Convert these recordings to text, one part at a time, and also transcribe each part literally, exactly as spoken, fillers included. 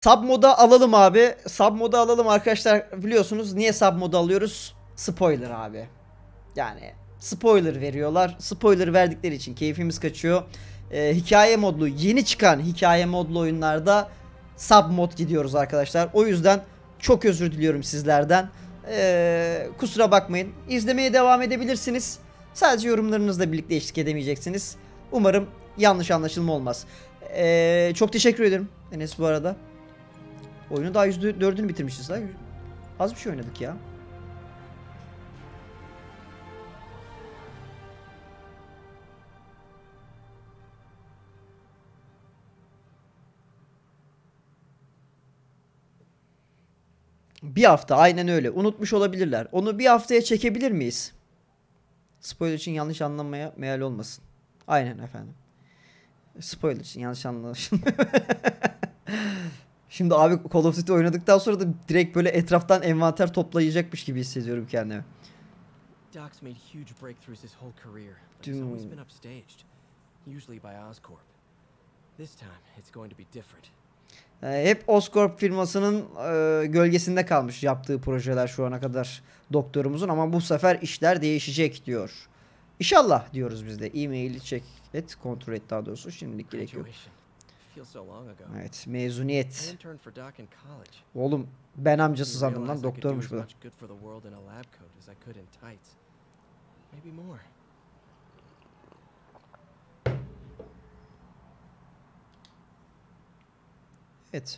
Sub moda alalım abi. Sub moda alalım arkadaşlar. Biliyorsunuz niye sub moda alıyoruz? Spoiler abi. Yani spoiler veriyorlar. Spoiler verdikleri için keyfimiz kaçıyor. Ee, hikaye modlu, yeni çıkan hikaye modlu oyunlarda sub mod gidiyoruz arkadaşlar. O yüzden çok özür diliyorum sizlerden. Ee, kusura bakmayın. İzlemeye devam edebilirsiniz. Sadece yorumlarınızla birlikte eşlik edemeyeceksiniz. Umarım yanlış anlaşılma olmaz. Ee, çok teşekkür ederim Enes bu arada. Oyunu daha yüzde dördünü bitirmişiz lan. Az bir şey oynadık ya. Bir hafta aynen öyle. Unutmuş olabilirler. Onu bir haftaya çekebilir miyiz? Spoiler için yanlış anlamaya meal olmasın. Aynen efendim. Spoiler için yanlış anlaşılma. Şimdi abi Call of Duty oynadıktan sonra da direkt böyle etraftan envanter toplayacakmış gibi hissediyorum kendimi. Doc's made huge breakthroughs his whole career, but he's always been upstaged, usually by Oscorp. This time it's going to be different. Hep Oscorp firmasının e, gölgesinde kalmış yaptığı projeler şu ana kadar doktorumuzun, ama bu sefer işler değişecek diyor. İnşallah diyoruz biz de. E-mail'i check et, kontrol et daha doğrusu. Şimdilik gerek yok. Evet, mezuniyet. Oğlum ben amcası sandım lan, doktormuş bu da. Evet.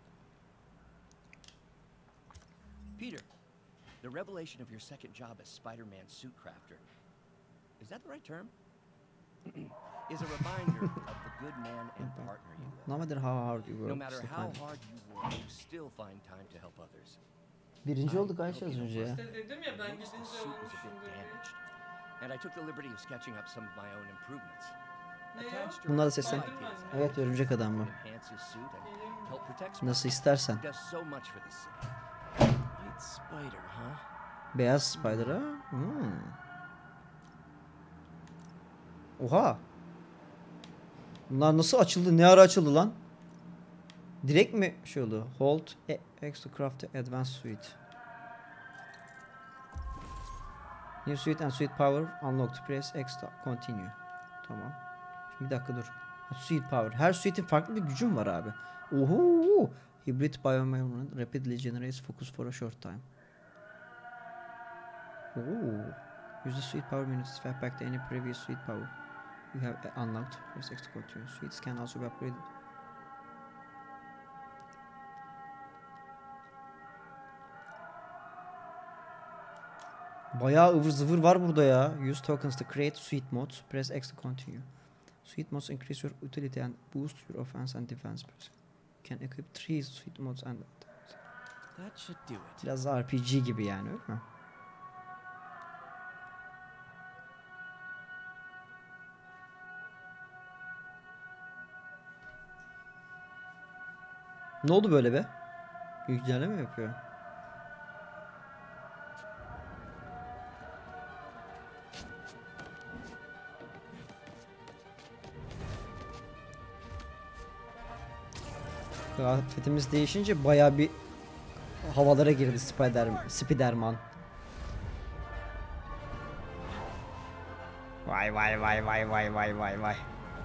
Peter, the revelation of your second job as Spider-Man suit crafter, is that the right term? Is a reminder of the good man and partner you were. No matter how hard you work, no matter how hard you work, you still find time to help others. Birinci olduk Ayşe az önce ya. İşte dedim ya ben gidince olmuşum diye. And I took the liberty of sketching up some of my own improvements. Bunlar da seslen. Evet, örümcek adam mı? Nasıl istersen. Beyaz Spider ha? Hmm. Oha. Bunlar nasıl açıldı? Ne ara açıldı lan? Direkt mi şey oldu? Hold X to craft the advanced suite. New suite and suite power unlocked. Press X to continue. Tamam. Şimdi bir dakika dur. Suite power. Her suite'in farklı bir gücüm var abi. Oho. Hybrid biomemory rapidly generates focus for a short time. Oh. Use the suite power minutes to swap back to any previous suite power you have unlocked. Press X to continue. Suites can also be upgraded. Bayağı ıvır zıvır var burada ya. Use tokens to create suite modes. Press X to continue. Suite modes increase your utility and boost your offense and defense. You can equip three suite modes and That should do it. Biraz R P G gibi yani, öyle mi? Ne oldu böyle be? Güncelleme mi yapıyor? Kıyafetimiz değişince bayağı bir havalara girdi Spider Spiderman. Vay vay vay vay vay vay vay vay.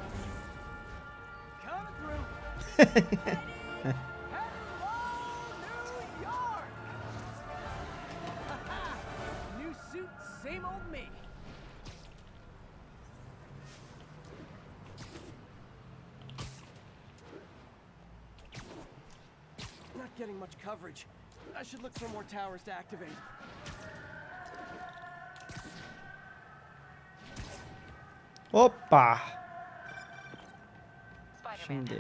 Getting much coverage. I should look for more towers to activate. Hoppa. Şimdi.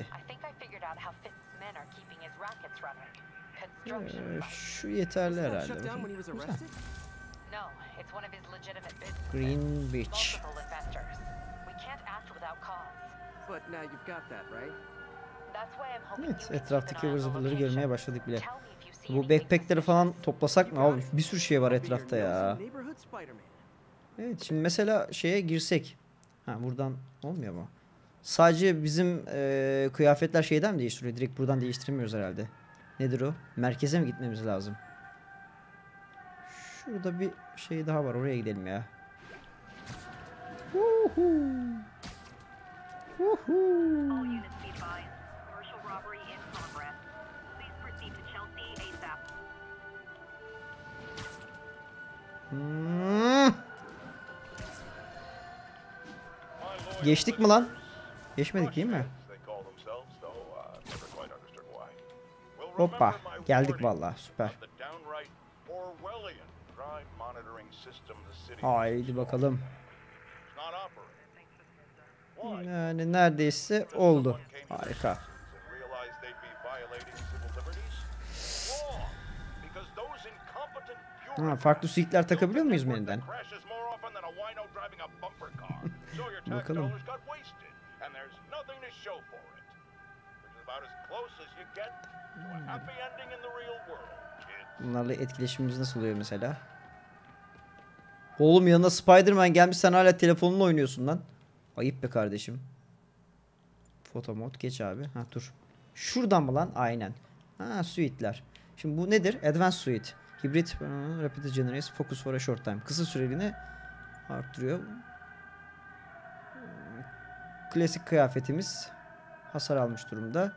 Ee, şu yeterli herhalde. Green Beach. But now you've got that, right? Evet, etraftaki ıvır zıvırları görmeye başladık bile. Bu backpackleri falan toplasak mı? Abi bir sürü şey var etrafta ya. Evet, şimdi mesela şeye girsek. Ha, buradan olmuyor mu? Sadece bizim e, kıyafetler şeyden mi değiştiriyor? Direkt buradan değiştiremiyoruz herhalde. Nedir o? Merkeze mi gitmemiz lazım? Şurada bir şey daha var. Oraya gidelim ya. Woohoo. Woohoo. All units be advised. Commercial robbery in progress. Please proceed to Chelsea ASAP. Hmm. Geçtik mi lan? Geçmedik değil mi? Hoppa. Geldik vallahi. Süper. Haydi bakalım. Yani neredeyse oldu. Harika. Ha, farklı suitler takabiliyor muyuz menüden? Bakalım. Bunlarla etkileşimimiz nasıl oluyor mesela? Oğlum yanına Spider-Man gelmiş, sen hala telefonunla oynuyorsun lan. Ayıp be kardeşim. Foto mod geç abi. Ha dur. Şuradan mı lan? Aynen. Ha suite'ler. Şimdi bu nedir? Advanced suite. Hibrit rapid generates focus for a short time. Kısa süreliğine arttırıyor. Klasik kıyafetimiz hasar almış durumda.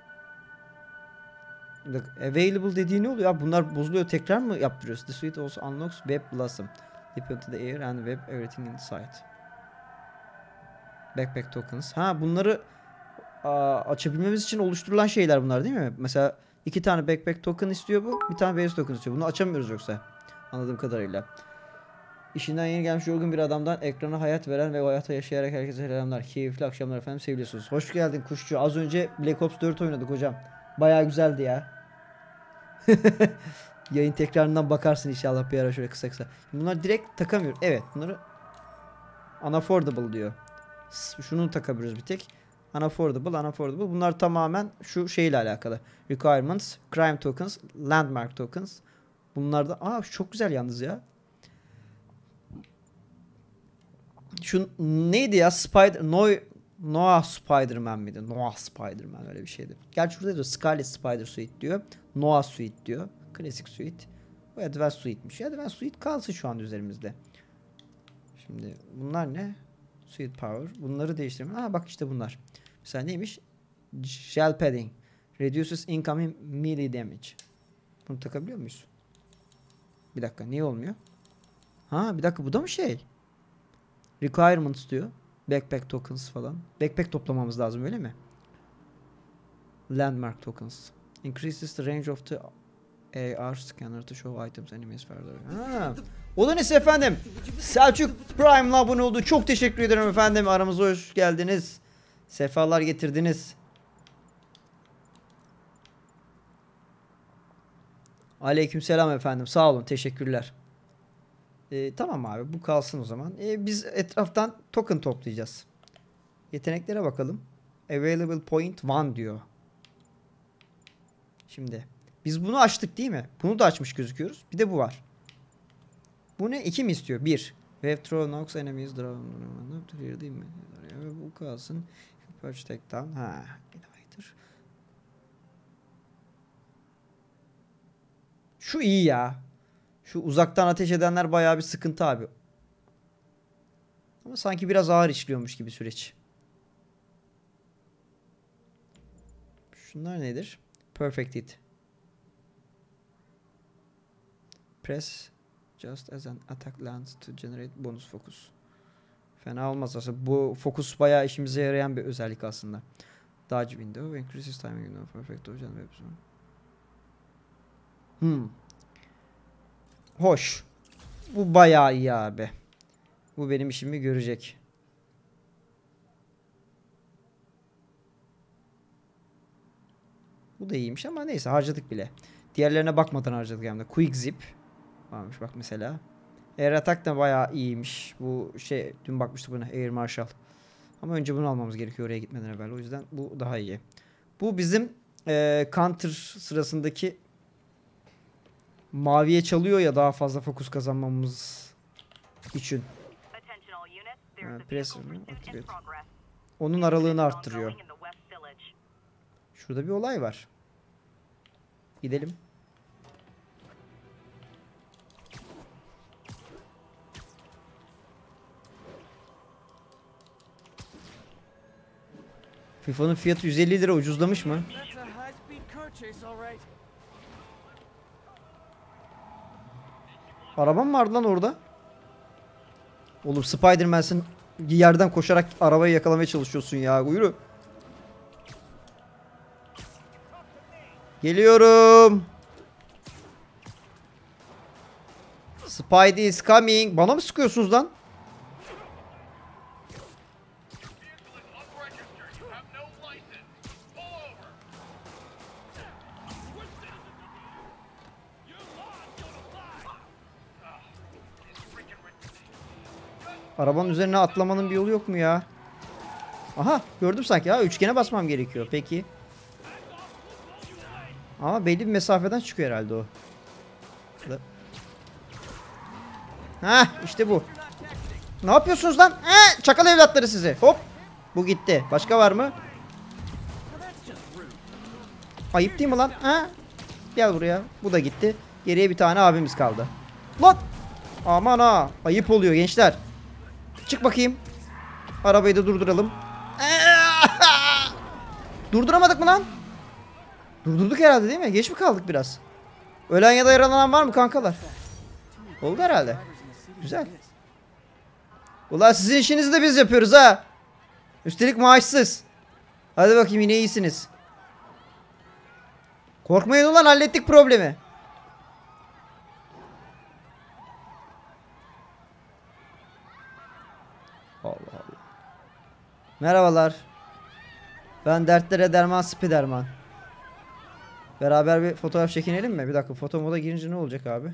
Available dediği ne oluyor? Bunlar bozuluyor, tekrar mı yaptırıyoruz? The suite also unlocks Web Blossom. Dip into the air and web everything inside. Backpack tokens. Ha bunları aa, açabilmemiz için oluşturulan şeyler bunlar değil mi? Mesela iki tane backpack token istiyor bu. Bir tane base token istiyor. Bunu açamıyoruz yoksa. Anladığım kadarıyla. İşinden yeni gelmiş yorgun bir adamdan ekrana hayat veren ve o hayata yaşayarak herkese selamlar. Keyifli akşamlar efendim, seviliyorsunuz. Hoş geldin kuşçu. Az önce Black Ops dört oynadık hocam. Bayağı güzeldi ya. Yayın tekrarından bakarsın inşallah bir ara şöyle kısa kısa. Bunlar direkt takamıyor. Evet bunları unaffordable diyor. Şunu takabiliriz bir tek. Unaffordable, unaffordable. Bunlar tamamen şu şeyle alakalı. Requirements, crime tokens, landmark tokens. Bunlar da aa şu çok güzel yalnız ya. Şu neydi ya? Spider Noy Noah Spider-Man miydi? Noah Spider-Man öyle bir şeydi. Gerçi şurada diyor Scarlet Spider Suite diyor. Noah Suite diyor. Klasik Suite. Bu Advanced Suite'miş. Advanced Suite kalsın şu an üzerimizde. Şimdi bunlar ne? Suite Power. Bunları değiştirelim. Aa bak işte bunlar. Mesela neymiş? Shell Padding. Reduces incoming melee damage. Bunu takabiliyor muyuz? Bir dakika. Niye olmuyor? Ha bir dakika bu da mı şey? Requirements diyor. Backpack tokens falan. Backpack toplamamız lazım öyle mi? Landmark tokens. Increases the range of the A R scanner to show items enemies further. Ha. O da nesi efendim? Selçuk Prime'la abone oldu. Çok teşekkür ederim efendim. Aramıza hoş geldiniz. Sefalar getirdiniz. Aleykümselam efendim. Sağ olun. Teşekkürler. Ee, tamam abi bu kalsın o zaman. Ee, biz etraftan token toplayacağız. Yeteneklere bakalım. Available point bir diyor. Şimdi biz bunu açtık değil mi? Bunu da açmış gözüküyoruz. Bir de bu var. Bu ne? iki mi istiyor? bir. Wave throw knocks enemies draw. Değil mi? Bu kalsın. Perch takedown. Ha. Şu iyi ya. Şu uzaktan ateş edenler bayağı bir sıkıntı abi. Ama sanki biraz ağır işliyormuş gibi süreç. Şunlar nedir? Perfect hit. Press just as an attack lands to generate bonus focus. Fena olmaz aslında. Bu fokus bayağı işimize yarayan bir özellik aslında. Dodge window increases timing window perfect hocam. Hmm. Hoş. Bu bayağı iyi abi. Bu benim işimi görecek. Bu da iyiymiş ama neyse harcadık bile. Diğerlerine bakmadan harcadık hem de. Quick zip. Varmış bak mesela. Air attack da bayağı iyiymiş. Bu şey dün bakmıştık buna. Air Marshal. Ama önce bunu almamız gerekiyor oraya gitmeden evvel. O yüzden bu daha iyi. Bu bizim e, counter sırasındaki maviye çalıyor ya daha fazla fokus kazanmamız için. Ha, press activate. onun aralığını arttırıyor. Ongoing in the West Village. Şurada bir olay var. Gidelim. FIFA'nın fiyatı yüz elli lira ucuzlamış mı? That's a high-speed car chase, all right. Arabam vardı lan orada. Oğlum Spider-Man'sin, yerden koşarak arabayı yakalamaya çalışıyorsun ya. Yürü. Geliyorum. Spidey is coming. Bana mı sıkıyorsunuz lan? Arabanın üzerine atlamanın bir yolu yok mu ya? Aha, gördüm sanki. Ha, üçgene basmam gerekiyor. Peki. Ama belli bir mesafeden çıkıyor herhalde o. Ha, işte bu. Ne yapıyorsunuz lan? He, çakal evlatları sizi. Hop. Bu gitti. Başka var mı? Ayıp değil mi lan? Ha? Gel buraya. Bu da gitti. Geriye bir tane abimiz kaldı. Lan! Aman ha. Ayıp oluyor gençler. Çık bakayım. Arabayı da durduralım. Durduramadık mı lan? Durdurduk herhalde değil mi? Geç mi kaldık biraz? Ölen ya da yaralanan var mı kankalar? Oldu herhalde. Güzel. Ulan sizin işinizi de biz yapıyoruz ha. Üstelik maaşsız. Hadi bakayım, yine iyisiniz. Korkmayın ulan, hallettik problemi. Allah Allah. Merhabalar. Ben dertlere derman Spiderman. Beraber bir fotoğraf çekinelim mi? Bir dakika, foto moda girince ne olacak abi?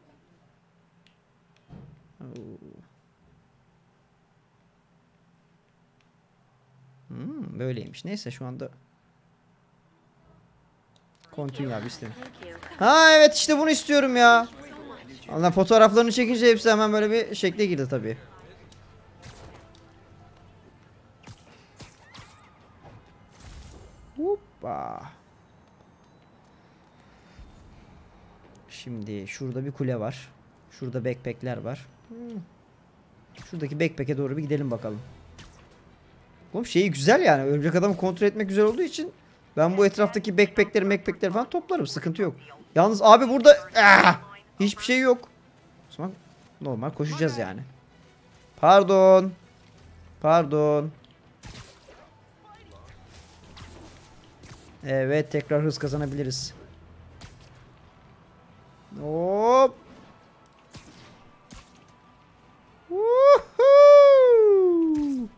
Hmm, böyleymiş. Neyse şu anda Continue abi istemiyorum. Ha evet, işte bunu istiyorum ya. Allah, fotoğraflarını çekince hepsi hemen böyle bir şekle girdi tabii. Hoppa. Şimdi şurada bir kule var. Şurada backpackler var. Hmm. Şuradaki backpack'e doğru bir gidelim bakalım. Oğlum şeyi güzel yani. Örümcek adamı kontrol etmek güzel olduğu için ben bu etraftaki backpack'leri backpack'leri falan toplarım. Sıkıntı yok. Yalnız abi burada ah, hiçbir şey yok. O zaman normal koşacağız yani. Pardon. Pardon. Evet, tekrar hız kazanabiliriz. Hop. Woohoo!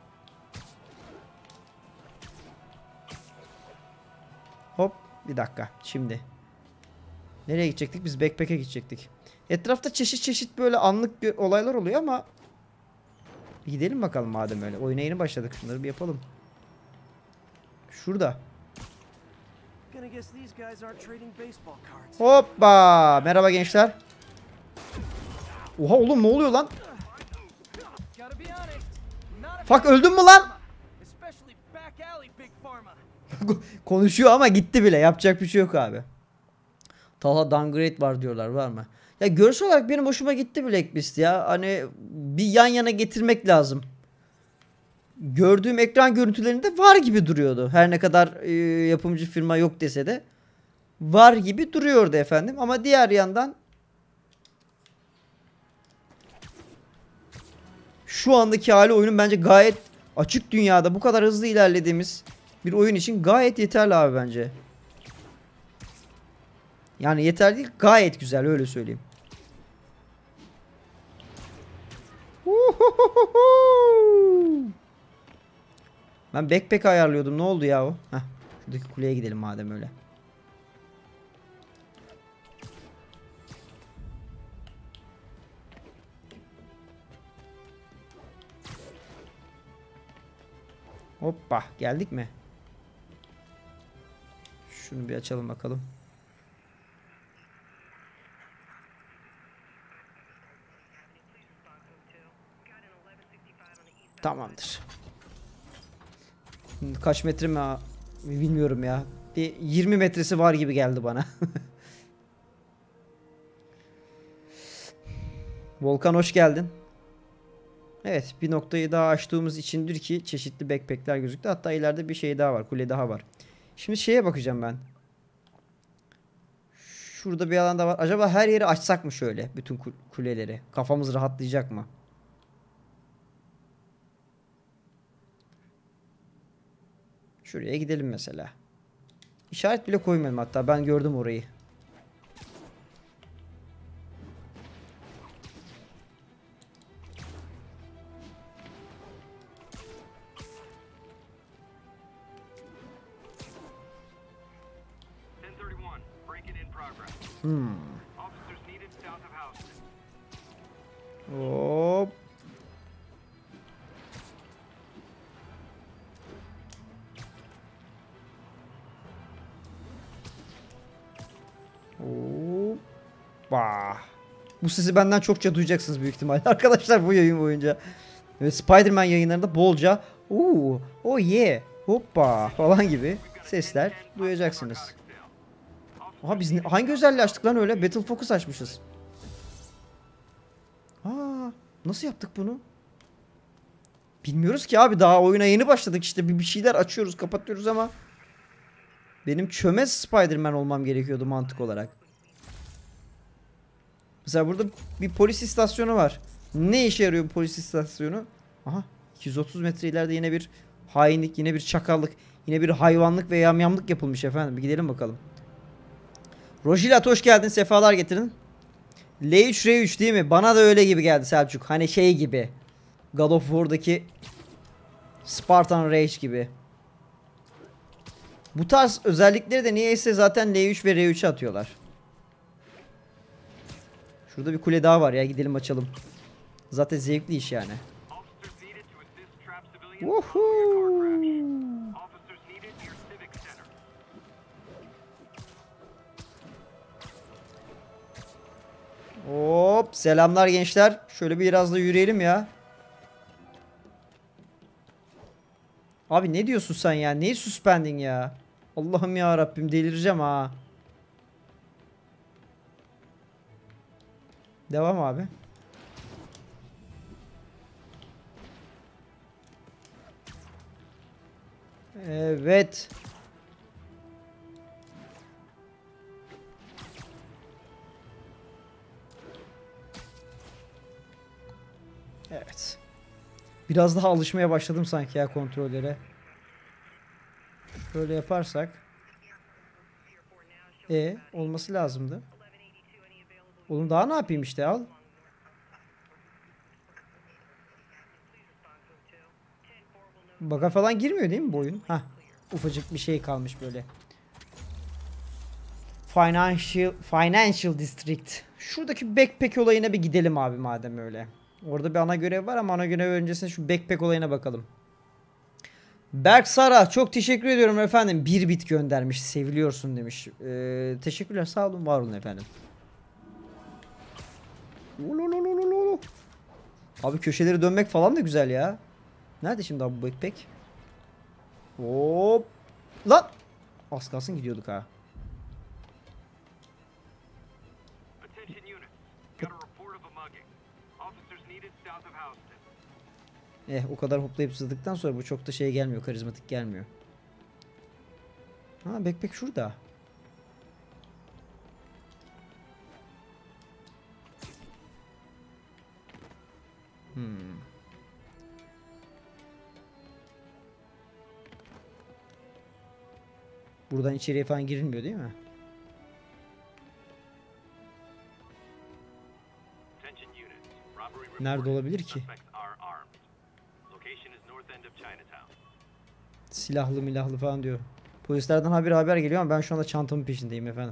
Hop, bir dakika. Şimdi nereye gidecektik? Biz backpack'e gidecektik. Etrafta çeşit çeşit böyle anlık olaylar oluyor ama bir gidelim bakalım madem öyle. Oyuna yeni başladık. Şunları bir yapalım. Şurada. Hoppa! Merhaba gençler. Oha oğlum, ne oluyor lan? Fuck, öldün mü lan? Konuşuyor ama gitti bile. Yapacak bir şey yok abi. Talha downgrade var diyorlar, var mı? Ya görsel olarak benim hoşuma gitti Blacklist ya. Hani bir yan yana getirmek lazım. Gördüğüm ekran görüntülerinde var gibi duruyordu. Her ne kadar e, yapımcı firma yok dese de var gibi duruyordu efendim. Ama diğer yandan şu andaki hali oyunun bence gayet açık dünyada bu kadar hızlı ilerlediğimiz bir oyun için gayet yeterli abi bence. Yani yeterli değil, gayet güzel, öyle söyleyeyim. Ben backpack ayarlıyordum. Ne oldu ya o? Heh, şuradaki kuleye gidelim madem öyle. Hoppa, geldik mi? Şunu bir açalım bakalım. Tamamdır. Kaç metre mi? ha- Bilmiyorum ya. Bir yirmi metresi var gibi geldi bana. Volkan hoş geldin. Evet, bir noktayı daha açtığımız içindir ki çeşitli backpackler gözüktü. Hatta ileride bir şey daha var. Kule daha var. Şimdi şeye bakacağım ben. Şurada bir alan da var. Acaba her yeri açsak mı şöyle? Bütün ku- kuleleri. Kafamız rahatlayacak mı? Şuraya gidelim mesela. İşaret bile koymadım hatta. Ben gördüm orayı. ten thirty-one, break-in in progress. Hmm. Officers needed south of Houston. Hop. Hoppa. Bu sesi benden çokça duyacaksınız büyük ihtimalle arkadaşlar bu yayın boyunca. Ve Spider-Man yayınlarında bolca ooo, oh yeah, hoppa falan gibi sesler duyacaksınız. Aha biz ne- hangi özelliği açtık lan öyle? Battle Focus açmışız. Aa, nasıl yaptık bunu? Bilmiyoruz ki abi, daha oyuna yeni başladık işte, bir bir şeyler açıyoruz kapatıyoruz ama benim çömez Spider-Man olmam gerekiyordu mantık olarak. Mesela burada bir polis istasyonu var. Ne işe yarıyor bu polis istasyonu? Aha, iki yüz otuz metre ileride yine bir hainlik, yine bir çakallık, yine bir hayvanlık ve yamyamlık yapılmış efendim. Bir gidelim bakalım. Rojilat hoş geldin, sefalar getirin. L üç R üç değil mi? Bana da öyle gibi geldi Selçuk. Hani şey gibi. God of War'daki Spartan Rage gibi. Bu tarz özellikleri de niyeyse zaten L üç ve R üç'e atıyorlar. Şurada bir kule daha var ya, gidelim açalım. Zaten zevkli iş yani. Officers needed to assist trapped civilians following a car crash. Woohoo. Officers needed near Civic Center. Hop, selamlar gençler. Şöyle biraz da yürüyelim ya. Abi ne diyorsun sen ya? Neyi suspending ya? Allah'ım ya Rabbim, delireceğim ha. Devam abi. Evet. Evet. Biraz daha alışmaya başladım sanki ya kontrollere. Şöyle yaparsak. E olması lazımdı. Oğlum daha ne yapayım işte, al. Bug'a falan girmiyor değil mi bu oyun? Hah. Ufacık bir şey kalmış böyle. Financial Financial District. Şuradaki backpack olayına bir gidelim abi madem öyle. Orada bir ana görev var ama ana görev öncesinde şu backpack olayına bakalım. Berk Sara çok teşekkür ediyorum efendim. Bir bit göndermiş. Seviliyorsun demiş. Ee, teşekkürler, sağ olun, var olun efendim. Ulululululu. Abi köşeleri dönmek falan da güzel ya. Nerede şimdi abi bu backpack? Hop. Lan. Az kalsın gidiyorduk ha. Attention units. Got a report of a mugging. Officers needed south of Houston. Eh, o kadar hoplayıp zıpladıktan sonra bu çok da şey gelmiyor. Karizmatik gelmiyor. Ha, backpack şurada. Hmm. Buradan içeriye falan girilmiyor değil mi? Attention units. Robbery report. Nerede olabilir ki? Suspects are armed. Location is north end of Chinatown. Silahlı milahlı falan diyor. Polislerden haber haber geliyor ama ben şu anda çantamın peşindeyim efendim.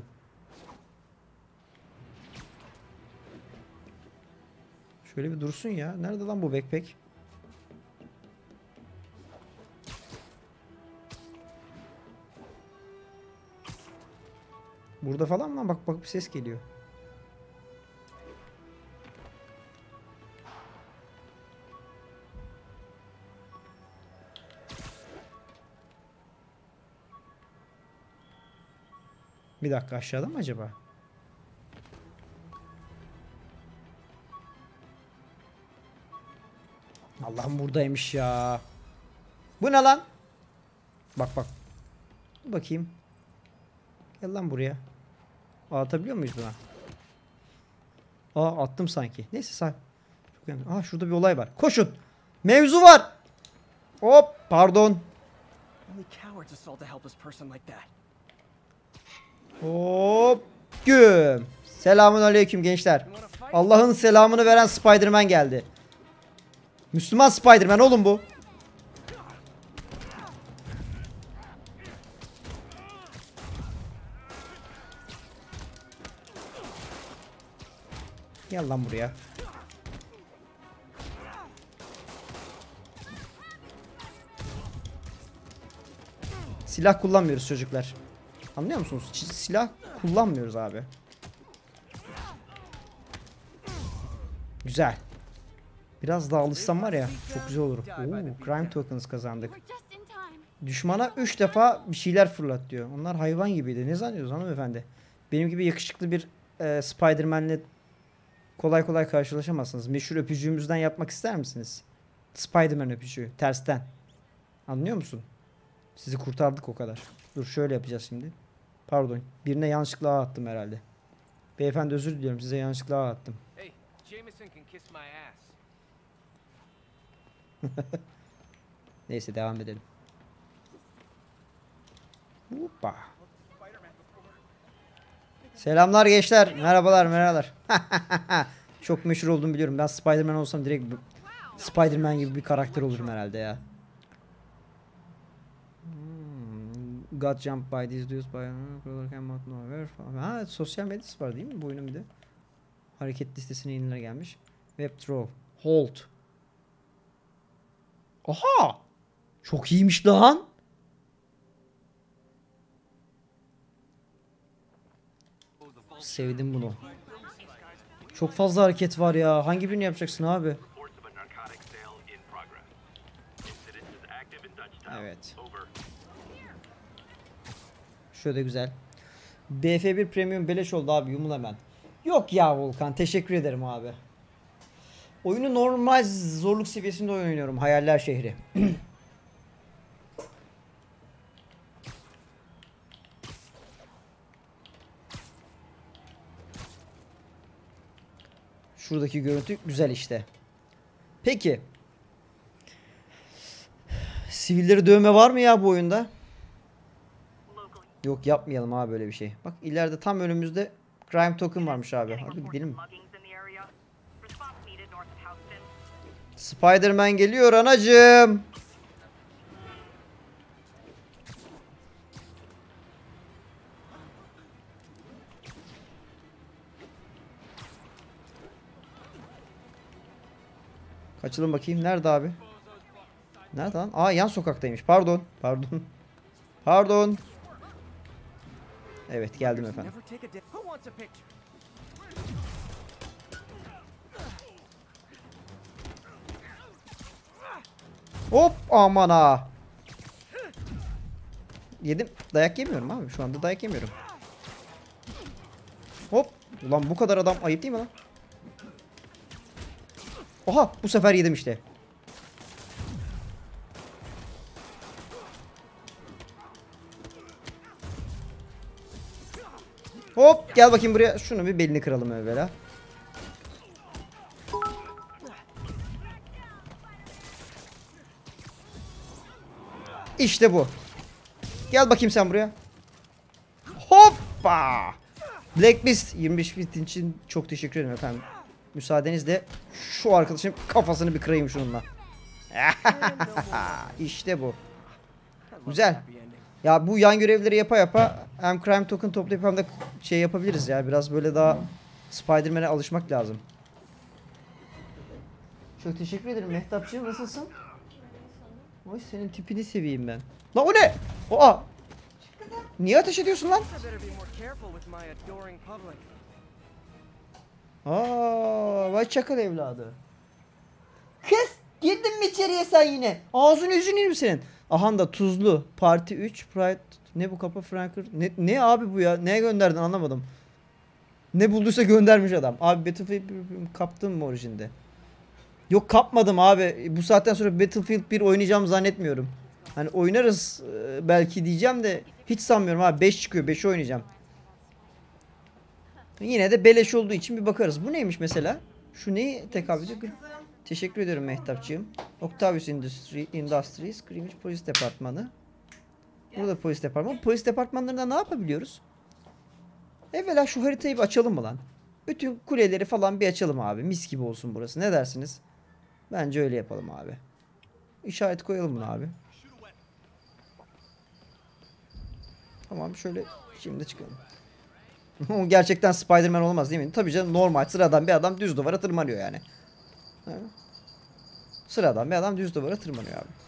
Şöyle bir dursun ya. Nerede lan bu backpack? Burada falan mı? Bak bak bir ses geliyor. Bir dakika, aşağıda mı acaba? Allah'ım buradaymış ya. Bu ne lan? Bak bak. Bakayım. Gel lan buraya. Aa, atabiliyor muyuz buna? Aa, attım sanki. Neyse say. Çok önemli. Aa, şurada bir olay var. Koşun. Mevzu var. Hop, pardon. Only cowards assault a helpless person like that. Hop. Güm. Selamun aleyküm gençler. Allah'ın selamını veren Spider-Man geldi. Müslüman Spider-Man oğlum bu. Gel lan buraya. Silah kullanmıyoruz çocuklar. Anlıyor musunuz? Ç- silah kullanmıyoruz abi. Güzel. Biraz daha alışsam var ya, çok güzel olur. Oo, crime tokens kazandık. Düşmana üç defa bir şeyler fırlat diyor. Onlar hayvan gibiydi. Ne zannediyorsunuz hanımefendi? Benim gibi yakışıklı bir e, Spider-Man'le kolay kolay karşılaşamazsınız. Meşhur öpücüğümüzden yapmak ister misiniz? Spider-Man öpücüğü. Tersten. Anlıyor musun? Sizi kurtardık o kadar. Dur şöyle yapacağız şimdi. Pardon. Birine yanlışlıkla ağ attım herhalde. Beyefendi özür diliyorum. Size yanlışlıkla ağ attım. Hey, Jameson can kiss my ass. Neyse devam edelim. Hoppa. Selamlar gençler. Merhabalar merhabalar. Çok meşhur olduğumu biliyorum. Ben Spider-Man olsam direkt Spider-Man gibi bir karakter olurum herhalde ya. Hmm, got jumped by these dudes by ha, sosyal medyası var değil mi bu oyunun bir de? Hareket listesine yeniler gelmiş. Web throw. Hold. Aha! Çok iyiymiş lan. Sevdim bunu. Çok fazla hareket var ya. Hangi birini yapacaksın abi? Evet. Şöyle güzel. B F bir Premium beleş oldu abi, yumul hemen. Yok ya Volkan, teşekkür ederim abi. Oyunu normal zorluk seviyesinde oynuyorum. Hayaller şehri. Şuradaki görüntü güzel işte. Peki. Sivilleri dövme var mı ya bu oyunda? Yok, yapmayalım abi böyle bir şey. Bak ileride tam önümüzde crime token varmış abi. Hadi gidelim. Spider-Man geliyor anacığım. Kaçalım bakayım. Nerede abi? Nerede lan? Aa, yan sokaktaymış. Pardon. Pardon. Pardon. Evet, geldim efendim. Hop aman ha. Yedim. Dayak yemiyorum abi. Şu anda dayak yemiyorum. Hop. Ulan bu kadar adam ayıp değil mi lan? Oha, bu sefer yedim işte. Hop, gel bakayım buraya. Şunu bir belini kıralım evvela. İşte bu. Gel bakayım sen buraya. Hoppa. Blacklist yirmi beş bit için çok teşekkür ederim efendim. Müsaadenizle şu arkadaşın kafasını bir kırayım şununla. İşte bu. Güzel. Ya bu yan görevleri yapa yapa hem crime token toplayıp hem de şey yapabiliriz ya. Biraz böyle daha Spider-Man'e alışmak lazım. Çok teşekkür ederim Mehtapçığım, nasılsın? Oy, senin tipini seveyim ben. Lan o ne? Oha! Niye ateş ediyorsun lan? Aa, vay çakal evladı. Kız, girdin mi içeriye sen yine? Ağzını yüzün yerim senin. Aha da tuzlu. Parti üç. Pride Ne bu kapı Franker? Ne, ne abi bu ya? Neye gönderdin anlamadım. Ne bulduysa göndermiş adam. Abi Battlefield bir kaptın mı orijinde? Yok kapmadım abi. Bu saatten sonra Battlefield bir oynayacağımı zannetmiyorum. Hani oynarız e, belki diyeceğim de hiç sanmıyorum abi. beş çıkıyor. beşi oynayacağım. Yine de beleş olduğu için bir bakarız. Bu neymiş mesela? Şu neyi tekabül ediyor? Teşekkür ediyorum Mehtapçığım. Octavius Industry, Industries, Greenwich Polis Departmanı. Burada polis departmanı. Polis departmanlarında ne yapabiliyoruz? Evvela şu haritayı bir açalım mı lan? Bütün kuleleri falan bir açalım abi. Mis gibi olsun burası. Ne dersiniz? Bence öyle yapalım abi. İşaret koyalım bunu abi. Tamam şöyle şimdi çıkalım. O gerçekten Spider-Man olmaz değil mi? Tabii canım normal sıradan bir adam düz duvara tırmanıyor yani. Evet. Sıradan bir adam düz duvara tırmanıyor abi.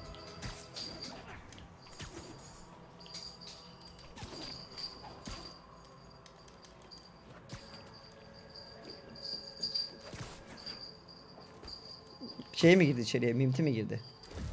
Şey mi girdi içeriye? Mimti mi girdi?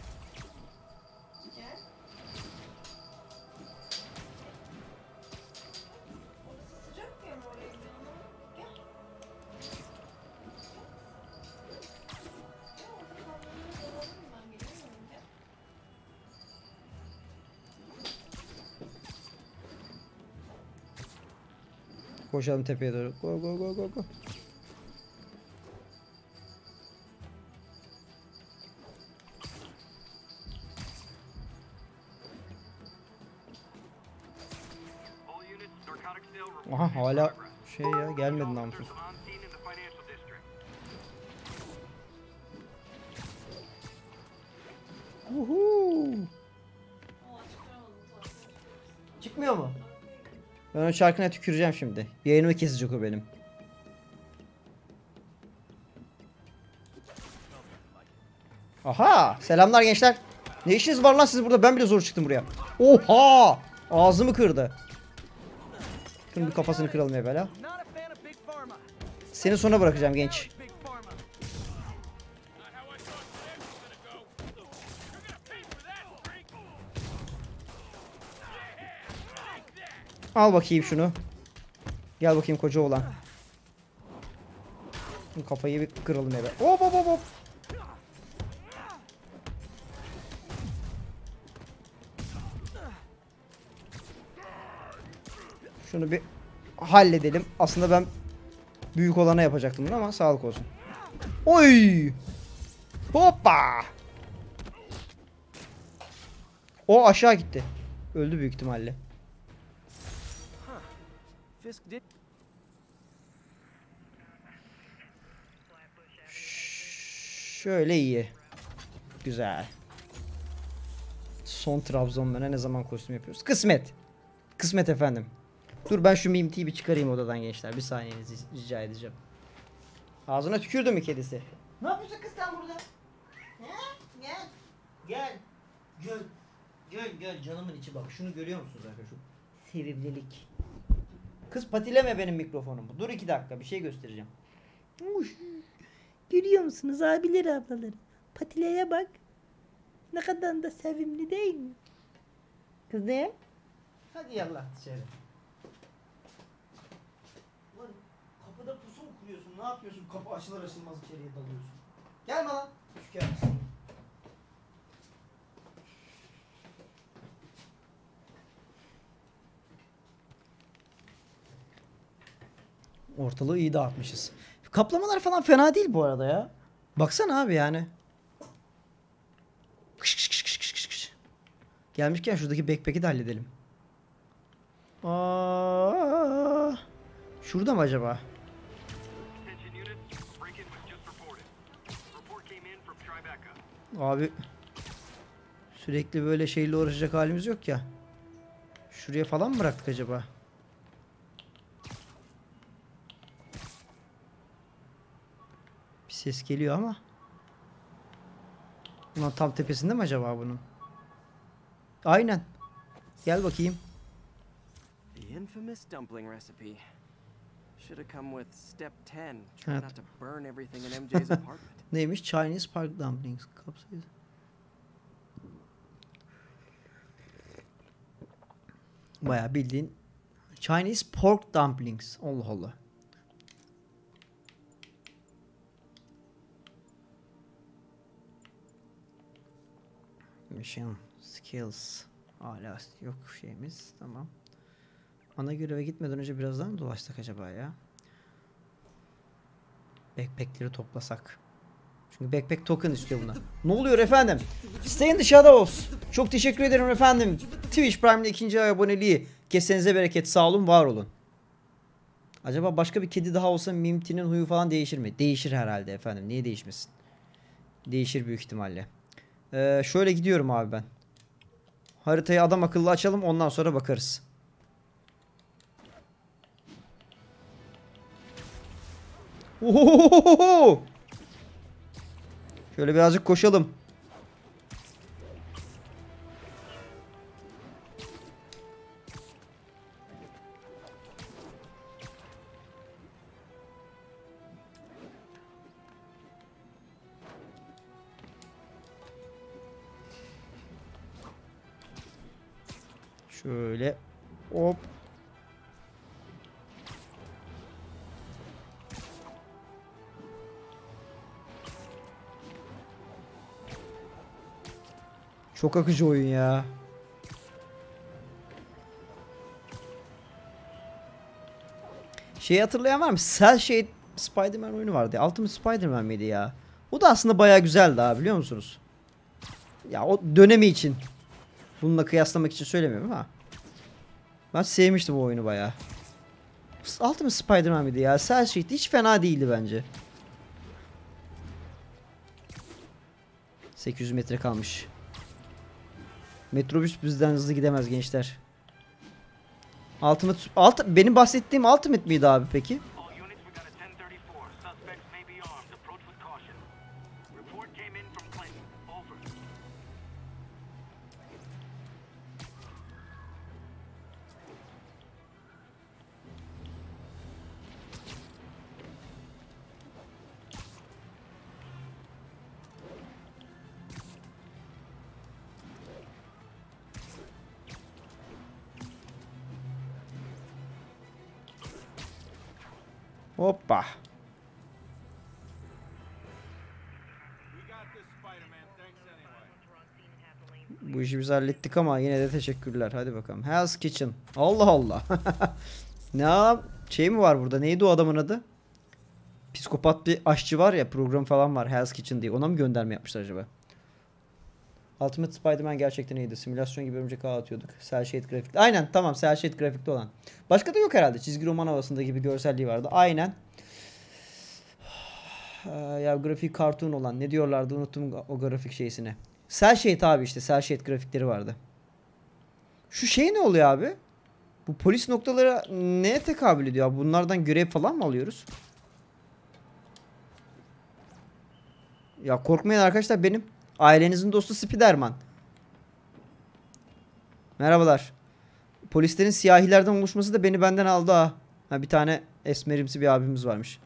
Koşalım tepeye doğru. Go go go go go. All units, narcotics sale report Aha in hala progress. şey ya gelmedi namussuz. Officers on scene in the financial district. Uhu. Çıkmıyor mu? Ben o şarkına tüküreceğim şimdi. Yayınımı kesecek o benim. Aha! Selamlar gençler. Ne işiniz var lan siz burada? Ben bile zor çıktım buraya. Oha! Ağzımı kırdı. Şunun bir kafasını kıralım evvela. Seni sona bırakacağım genç. Al bakayım şunu. Gel bakayım koca oğlan. Kafayı bir kıralım eve. Hop hop hop hop. Şunu bir halledelim. Aslında ben büyük olana yapacaktım bunu ama sağlık olsun. Oy! Hoppa! O aşağı gitti. Öldü büyük ihtimalle. Fisk did. Şöyle iyi. Güzel. Son Trabzonlara ne zaman kostüm yapıyoruz? Kısmet. Kısmet efendim. Dur ben şu mimtiyi bir çıkarayım odadan gençler. Bir saniyenizi rica edeceğim. Ağzına tükürdü mü kedisi? Ne yapıyorsun kız sen burada? He? Gel. Gel. Gel. Gel gel canımın içi bak. Şunu görüyor musunuz arkadaşlar? Şu sevimlilik. Kız patileme benim mikrofonumu. Dur iki dakika bir şey göstereceğim. Uş. Görüyor musunuz abileri ablaları? Patileye bak. Ne kadar da sevimli değil mi? Kızım. Hadi yallah dışarı. Ulan kapıda pusu mu kuruyorsun? Ne yapıyorsun? Kapı açılır açılmaz içeriye dalıyorsun. Gelme lan. Şükür. Ortalığı iyi dağıtmışız. Kaplamalar falan fena değil bu arada ya. Baksana abi yani. Kış kış kış kış kış kış. Gelmişken şuradaki backpack'i de halledelim. Aa, şurada mı acaba? Attention units, break-in was just reported. Report came in from Tribeca. Abi sürekli böyle şeyle uğraşacak halimiz yok ya. Şuraya falan mı bıraktık acaba? Bir ses geliyor ama. Ulan tam tepesinde mi acaba bunun? Aynen. Gel bakayım. The infamous dumpling recipe. Should have come with step ten. Try Evet. not to burn everything in M J's apartment. Neymiş? Chinese Park Dumplings. Kapsayız. Bayağı bildiğin Chinese pork dumplings. Allah Allah. Mission skills. Hala yok şeyimiz. Tamam. Ana göreve gitmeden önce birazdan mı dolaşsak acaba ya? Backpack'leri toplasak. Çünkü backpack token istiyor buna. Ne oluyor efendim? Stay in the shadows. Çok teşekkür ederim efendim. Twitch Prime'de ikinci ay aboneliği. Kesenize bereket, sağ olun, var olun. Acaba başka bir kedi daha olsa Mimti'nin huyu falan değişir mi? Değişir herhalde efendim. Niye değişmesin? Değişir büyük ihtimalle. Ee, şöyle gidiyorum abi ben. Haritayı adam akıllı açalım, ondan sonra bakarız. Ohohoho! Şöyle birazcık koşalım. Şöyle hop. Çok akıcı oyun ya. Şeyi hatırlayan var mı? Cell Shade Spider-Man oyunu vardı ya. Ultimate Spider-Man miydi ya? O da aslında bayağı güzeldi abi, biliyor musunuz? Ya o dönemi için. Bununla kıyaslamak için söylemiyorum ama. Ben sevmiştim o oyunu bayağı. Ultimate Spider-Man miydi ya? Cell Shade hiç fena değildi bence. sekiz yüz metre kalmış. Metrobüs bizden hızlı gidemez gençler. Ultimate, alt, benim bahsettiğim Ultimate miydi abi peki? All units, we got a ten thirty-four. Suspects may be armed. Approach with caution. Report came in from Clinton. Over. Hoppa. Bu işi biz hallettik ama yine de teşekkürler. Hadi bakalım. Hell's Kitchen. Allah Allah. Ne yap? Şey mi var burada? Neydi o adamın adı? Psikopat bir aşçı var ya, program falan var Hell's Kitchen diye. Ona mı gönderme yapmışlar acaba? Ultimate Spider-Man gerçekten iyiydi. Simülasyon gibi örümcek ağı atıyorduk. Cell Shade grafikli. Aynen, tamam, Cell Shade grafikli olan. Başka da yok herhalde. Çizgi roman havasında gibi görselliği vardı. Aynen. Ya grafik kartun olan. Ne diyorlardı? Unuttum o grafik şeysini. Cell Shade abi işte. Cell Shade grafikleri vardı. Şu şey ne oluyor abi? Bu polis noktaları neye tekabül ediyor? Bunlardan görev falan mı alıyoruz? Ya korkmayın arkadaşlar, benim ailenizin dostu Spiderman. Merhabalar. Polislerin siyahilerden oluşması da beni benden aldı ha. Ha, bir tane esmerimsi bir abimiz varmış.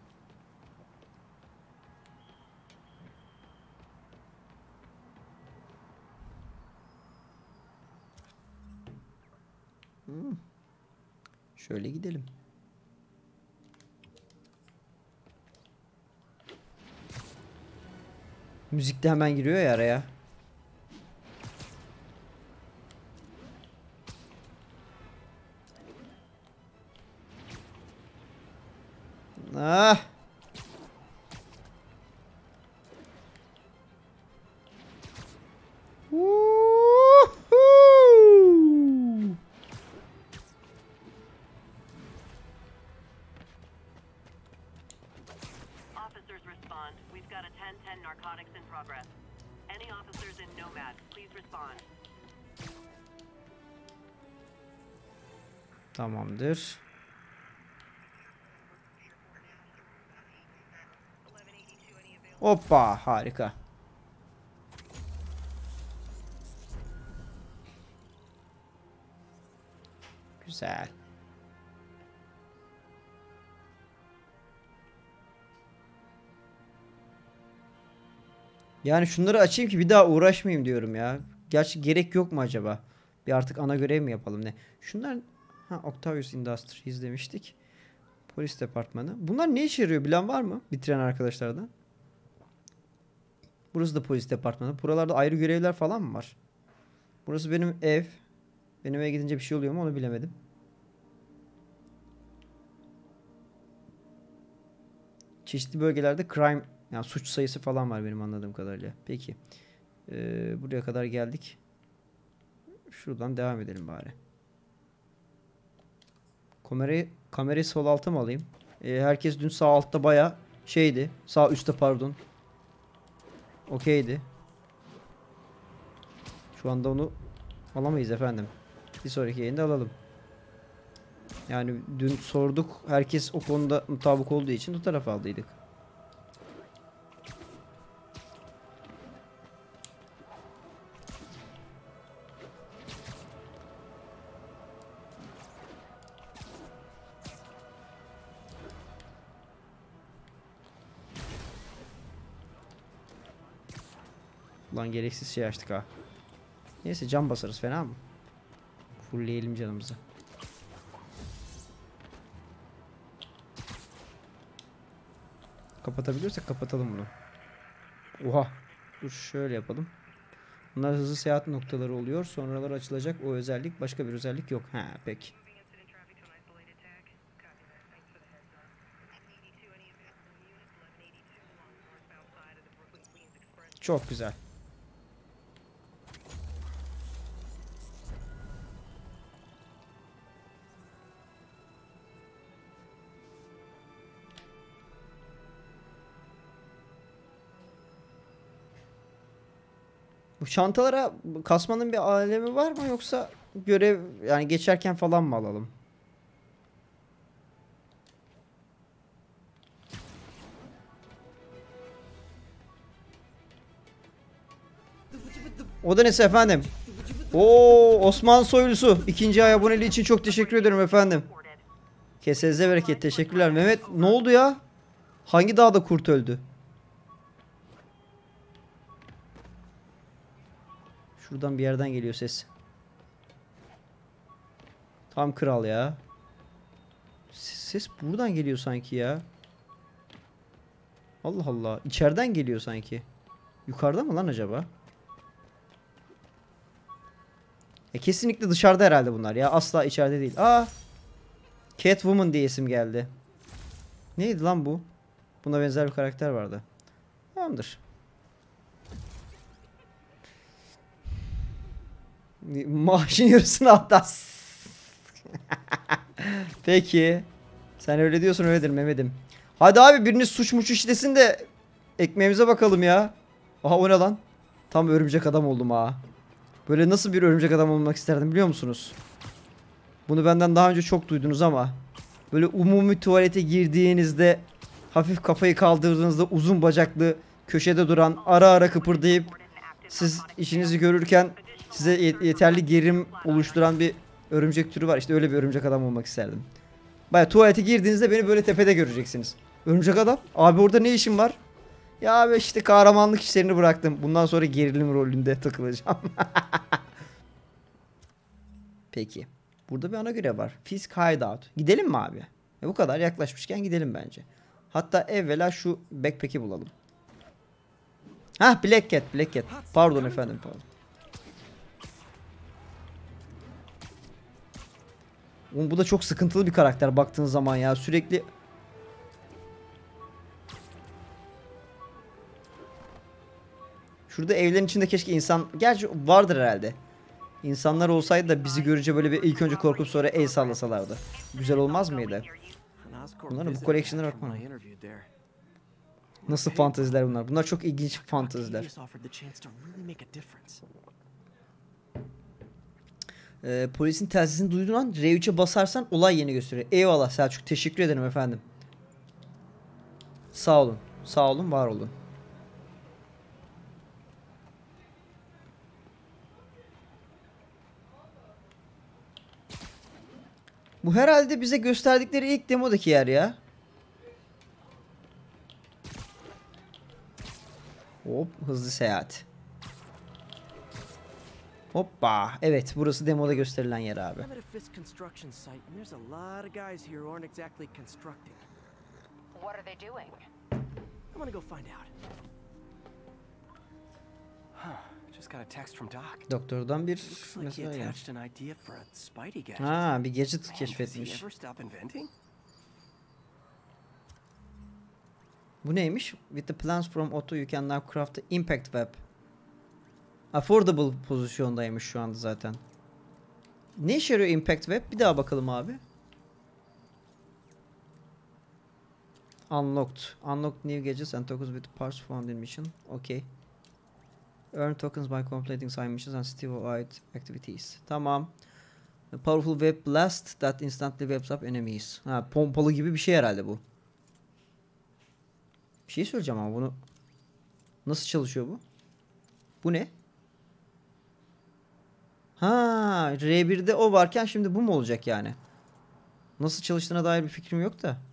Hmm. Şöyle gidelim. Müzik de hemen giriyor ya araya. Ah. Woohoo! Officers respond. We've got a ten ten narcotics in progress. Any officers in Nomad, please respond. Tamamdır. Hoppa, harika. Güzel. Yani şunları açayım ki bir daha uğraşmayayım diyorum ya. Gerçi gerek yok mu acaba? Bir artık ana görev mi yapalım ne? Şunlar ha Octavius Industries demiştik. Polis departmanı. Bunlar ne işe yarıyor bilen var mı? Bitiren arkadaşlardan. Burası da polis departmanı. Buralarda ayrı görevler falan mı var? Burası benim ev. Benim eve gidince bir şey oluyor mu onu bilemedim. Çeşitli bölgelerde crime yani suç sayısı falan var benim anladığım kadarıyla. Peki. Ee, buraya kadar geldik. Şuradan devam edelim bari. Kamerayı, kamerayı sol alta mı alayım? Ee, herkes dün sağ altta baya şeydi. Sağ üstte pardon. Okeydi. Şu anda onu alamayız efendim. Bir sonraki yayında alalım. Yani dün sorduk. Herkes o konuda mutabık olduğu için o tarafa aldıydık. Ulan gereksiz şey açtık ha. Neyse cam basarız fena mı? Fullleyelim canımızı. Kapatabiliyorsak kapatalım bunu. Oha. Dur şöyle yapalım. Bunlar hızlı seyahat noktaları oluyor. Sonralar açılacak o özellik. Başka bir özellik yok. Ha peki. Çok güzel. Bu çantalara kasmanın bir alemi var mı yoksa görev yani geçerken falan mı alalım? O da nesi efendim? Oo Osman Soylusu ikinci ay aboneliği için çok teşekkür ederim efendim. Kesenize bereket teşekkürler. Mehmet ne oldu ya? Hangi dağda kurt öldü? Şuradan bir yerden geliyor ses. Tam kral ya. Ses buradan geliyor sanki ya. Allah Allah. İçeriden geliyor sanki. Yukarıda mı lan acaba? E kesinlikle dışarıda herhalde bunlar ya. Asla içeride değil. Aa! Catwoman diye isim geldi. Neydi lan bu? Buna benzer bir karakter vardı. Tamamdır. Maaşın yarısını atlas. Peki. Sen öyle diyorsun öyledir Mehmet'im. Hadi abi biriniz suç muç işlesin de ekmeğimize bakalım ya. Aha o ne lan? Tam örümcek adam oldum ha. Böyle nasıl bir örümcek adam olmak isterdim biliyor musunuz? Bunu benden daha önce çok duydunuz ama böyle umumi tuvalete girdiğinizde hafif kafayı kaldırdığınızda uzun bacaklı köşede duran ara ara kıpırdayıp siz işinizi görürken size yeterli gerilim oluşturan bir örümcek türü var. İşte öyle bir örümcek adam olmak isterdim. Baya tuvalete girdiğinizde beni böyle tepede göreceksiniz. Örümcek adam. Abi orada ne işin var? Ya abi işte kahramanlık işlerini bıraktım. Bundan sonra gerilim rolünde takılacağım. Peki. Burada bir ana görev var. Fisk Hideout. Gidelim mi abi? E bu kadar yaklaşmışken gidelim bence. Hatta evvela şu backpack'i bulalım. Hah Black Cat. Black Cat. Pardon efendim pardon. Oğlum bu da çok sıkıntılı bir karakter baktığın zaman ya. Sürekli... Şurada evlerin içinde keşke insan... Gerçi vardır herhalde. İnsanlar olsaydı da bizi görünce böyle bir ilk önce korkup sonra el sallasalardı. Güzel olmaz mıydı? Bunların bu koleksiyonlara bakma. Nasıl fanteziler bunlar? Bunlar çok ilginç fanteziler. Ee, polisin telsizini duyduğun an R üç'e basarsan olay yeni gösteriyor. Eyvallah Selçuk. Teşekkür ederim efendim. Sağ olun. Sağ olun, var olun. Bu herhalde bize gösterdikleri ilk demodaki yer ya. Hop hızlı seyahat. Hoppa. Evet, burası demoda gösterilen yer abi. I'm at a Fisk construction site, and there's a lot of guys here who aren't exactly constructing. What are they doing? I'm gonna go find out. Huh. Just got a text from Doc. Doktordan bir Looks like he mesaj gelmiş. attached an idea for a Spidey gadget. Ha, bir gadget Man, does he keşfetmiş. ever stop inventing? Bu neymiş? With the plans from Otto you can now craft the impact web. Affordable pozisyondaymış şu anda zaten. Ne işe yarıyor impact web? Bir daha bakalım abi. Unlocked. Unlocked new gadgets and tokens with parts found in mission. Okay. Earn tokens by completing side missions and Steve-wide activities. Tamam. A powerful web blast that instantly webs up enemies. Ha, pompalı gibi bir şey herhalde bu. Bir şey söyleyeceğim ama bunu nasıl çalışıyor bu? Bu ne? Ha, R bir'de o varken şimdi bu mu olacak yani? Nasıl çalıştığına dair bir fikrim yok da.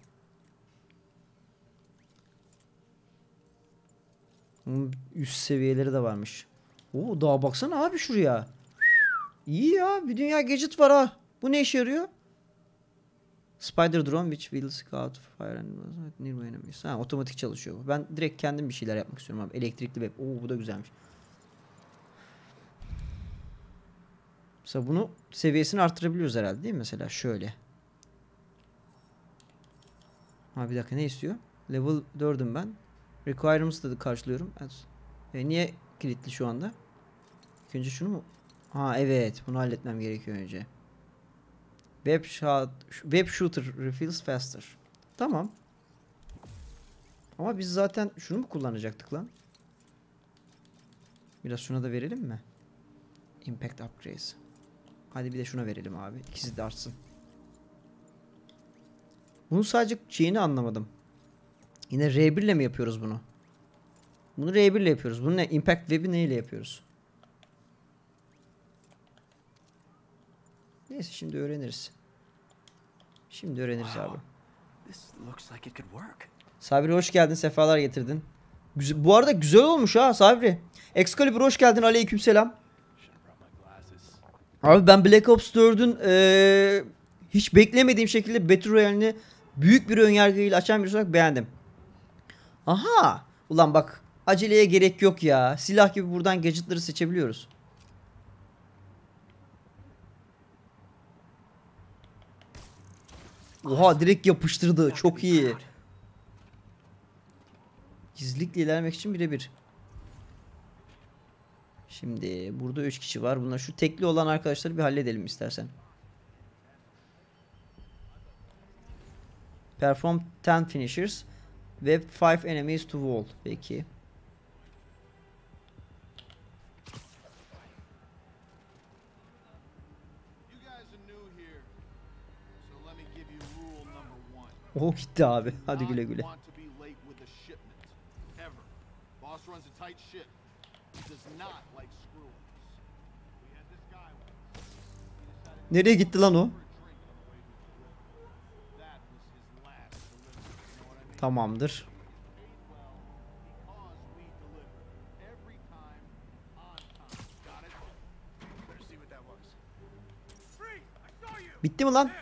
Bunun üst seviyeleri de varmış. Oo, daha baksana abi şuraya. İyi ya, bir dünya gadget var ha. Bu ne işe yarıyor? Spider drone which will scout fire and nearby enemies. Ha, otomatik çalışıyor bu. Ben direkt kendim bir şeyler yapmak istiyorum abi. Elektrikli web. Oo, bu da güzelmiş. Mesela bunu seviyesini arttırabiliyoruz herhalde değil mi? Mesela şöyle. Ha, bir dakika, ne istiyor? Level dördüm ben. Requirements'ı da karşılıyorum. E, niye kilitli şu anda? İlk önce şunu mu? Ha evet, bunu halletmem gerekiyor önce. Web, shot, web shooter refills faster. Tamam. Ama biz zaten şunu mu kullanacaktık lan? Biraz şuna da verelim mi? Impact upgrades. Hadi bir de şuna verelim abi. İkisi de artsın. Bunu sadece şeyini anlamadım. Yine R bir ile mi yapıyoruz bunu? Bunu R bir ile yapıyoruz. Bunu ne? Impact Web'i neyle yapıyoruz? Neyse, şimdi öğreniriz. Şimdi öğreniriz abi. This looks like it could work. Sabri hoş geldin. Sefalar getirdin. Güzel, bu arada güzel olmuş ha Sabri. Excalibur hoş geldin. Aleykümselam. Abi ben Black Ops dördün ee, hiç beklemediğim şekilde Battle Royale'ini büyük bir önyargıyla açan bir olarak beğendim. Aha! Ulan bak, aceleye gerek yok ya. Silah gibi buradan gadgetları seçebiliyoruz. Oha, direkt yapıştırdı. Çok iyi. Gizlilikle ilerlemek için birebir. Şimdi burada üç kişi var. Bunlar, şu tekli olan arkadaşları bir halledelim istersen. Perform ten finishers. Web five enemies to wall. Peki. O gitti abi. Hadi güle güle. Nereye gitti lan o? Tamamdır. Bitti mi lan?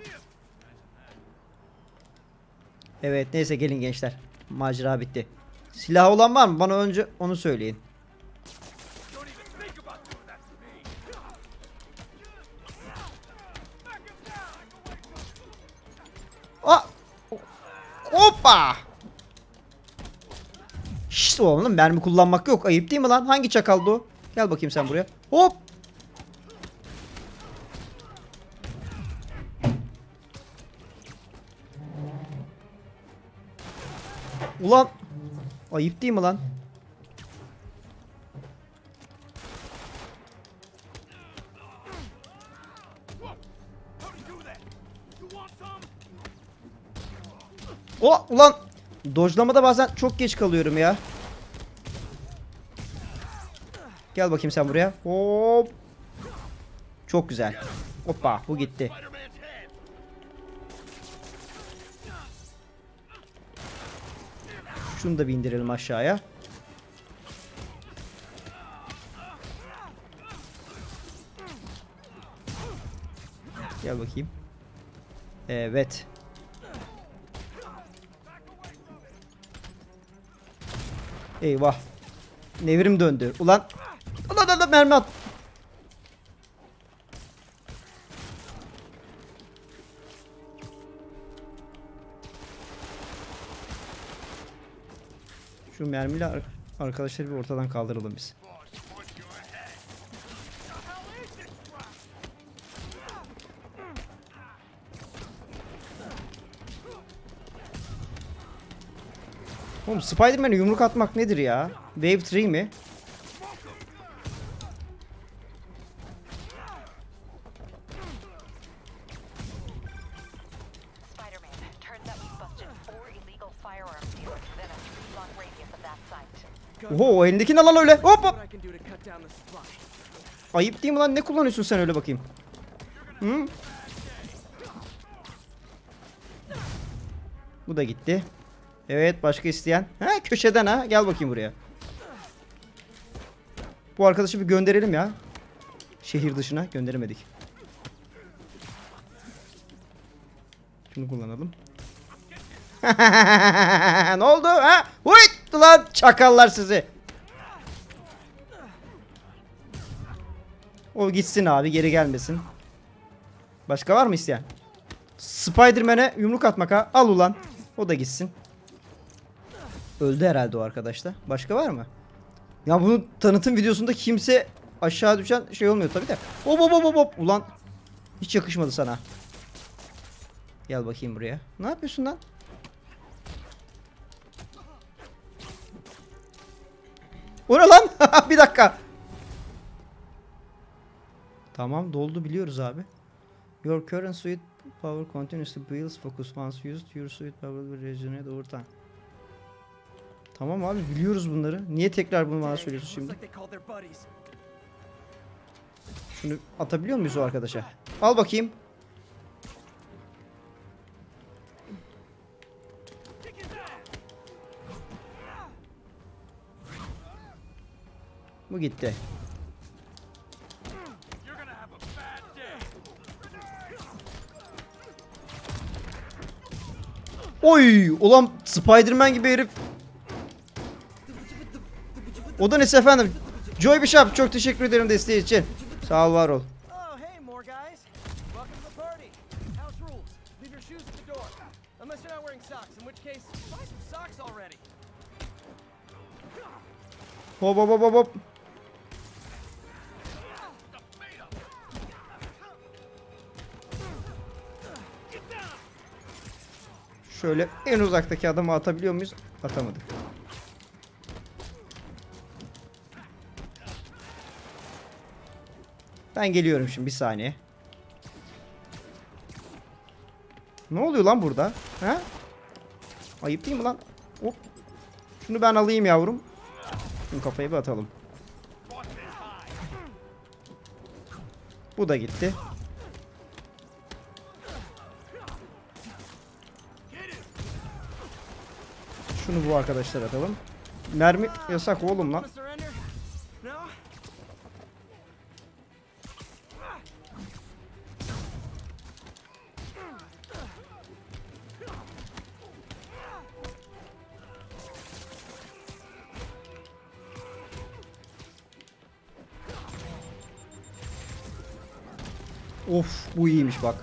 Evet, neyse gelin gençler. Macera bitti. Silah olan var mı? Bana önce onu söyleyin. Aa! Hoppa! Şşt oğlum, mermi kullanmak yok. Ayıp değil mi lan? Hangi çakaldı o? Gel bakayım sen buraya. Hop! Ulan! Ayıp değil mi lan? O ulan, dojlamada bazen çok geç kalıyorum ya. Gel bakayım sen buraya. Hop. Çok güzel. Hoppa, bu gitti. Şunu da bir indirelim aşağıya. bakayım. Evet. Eyvah. Nevrim döndü. Ulan. Ulan ulan mermi at. Şu mermiyle ar arkadaşları bir ortadan kaldıralım biz. Oğlum Spider-Man'e yumruk atmak nedir ya? Wave üç mi? Spider-Man, turns out we busted four illegal firearms dealers within a three-block radius of that site. Oho, o elindeki ne lan öyle? Hop hop. What I can do to cut down the supply. Ayıp değil mi lan? Ne kullanıyorsun sen öyle bakayım? Hı? Bu da gitti. Evet, başka isteyen. Ha, köşeden ha. Gel bakayım buraya. Bu arkadaşı bir gönderelim ya. Şehir dışına gönderemedik. Şunu kullanalım. Ne oldu ha? Huyt lan çakallar sizi. O gitsin abi, geri gelmesin. Başka var mı isteyen? Spider-Man'e yumruk atmak ha. Al ulan. O da gitsin. Öldü herhalde o arkadaş da. Başka var mı? Ya bunun tanıtım videosunda kimse aşağı düşen şey olmuyor tabii de. Hop hop hop hop. Ulan hiç yakışmadı sana. Gel bakayım buraya. Ne yapıyorsun lan? O ne lan? Bir dakika. Tamam, doldu biliyoruz abi. Your current suit power continues to build focus once used. Your suit power will regenerate over time. Tamam abi, biliyoruz bunları. Niye tekrar bunu bana söylüyorsun Looks şimdi? like they called their buddies. Şunu atabiliyor muyuz o arkadaşa? Al bakayım. Bu gitti. Oy! Ulan Spider-Man gibi herif. O da nesi efendim? Joy Bishop, çok teşekkür ederim desteği için. Sağ ol, var ol. Oh, hey, more guys. Welcome to the party. House rules. Leave your shoes at the door. Unless you're not wearing socks, in which case, buy some socks already. Hop hop hop hop hop. Şöyle en uzaktaki adamı atabiliyor muyuz? Atamadık. Ben geliyorum şimdi, bir saniye. Ne oluyor lan burada? Ha? Ayıp değil mi lan? Hop. Şunu ben alayım yavrum. Şunu kafayı bir atalım. Bu da gitti. Şunu bu arkadaşlar atalım. Mermi yasak oğlum lan. Wanna surrender? No? Of, bu iyiymiş bak.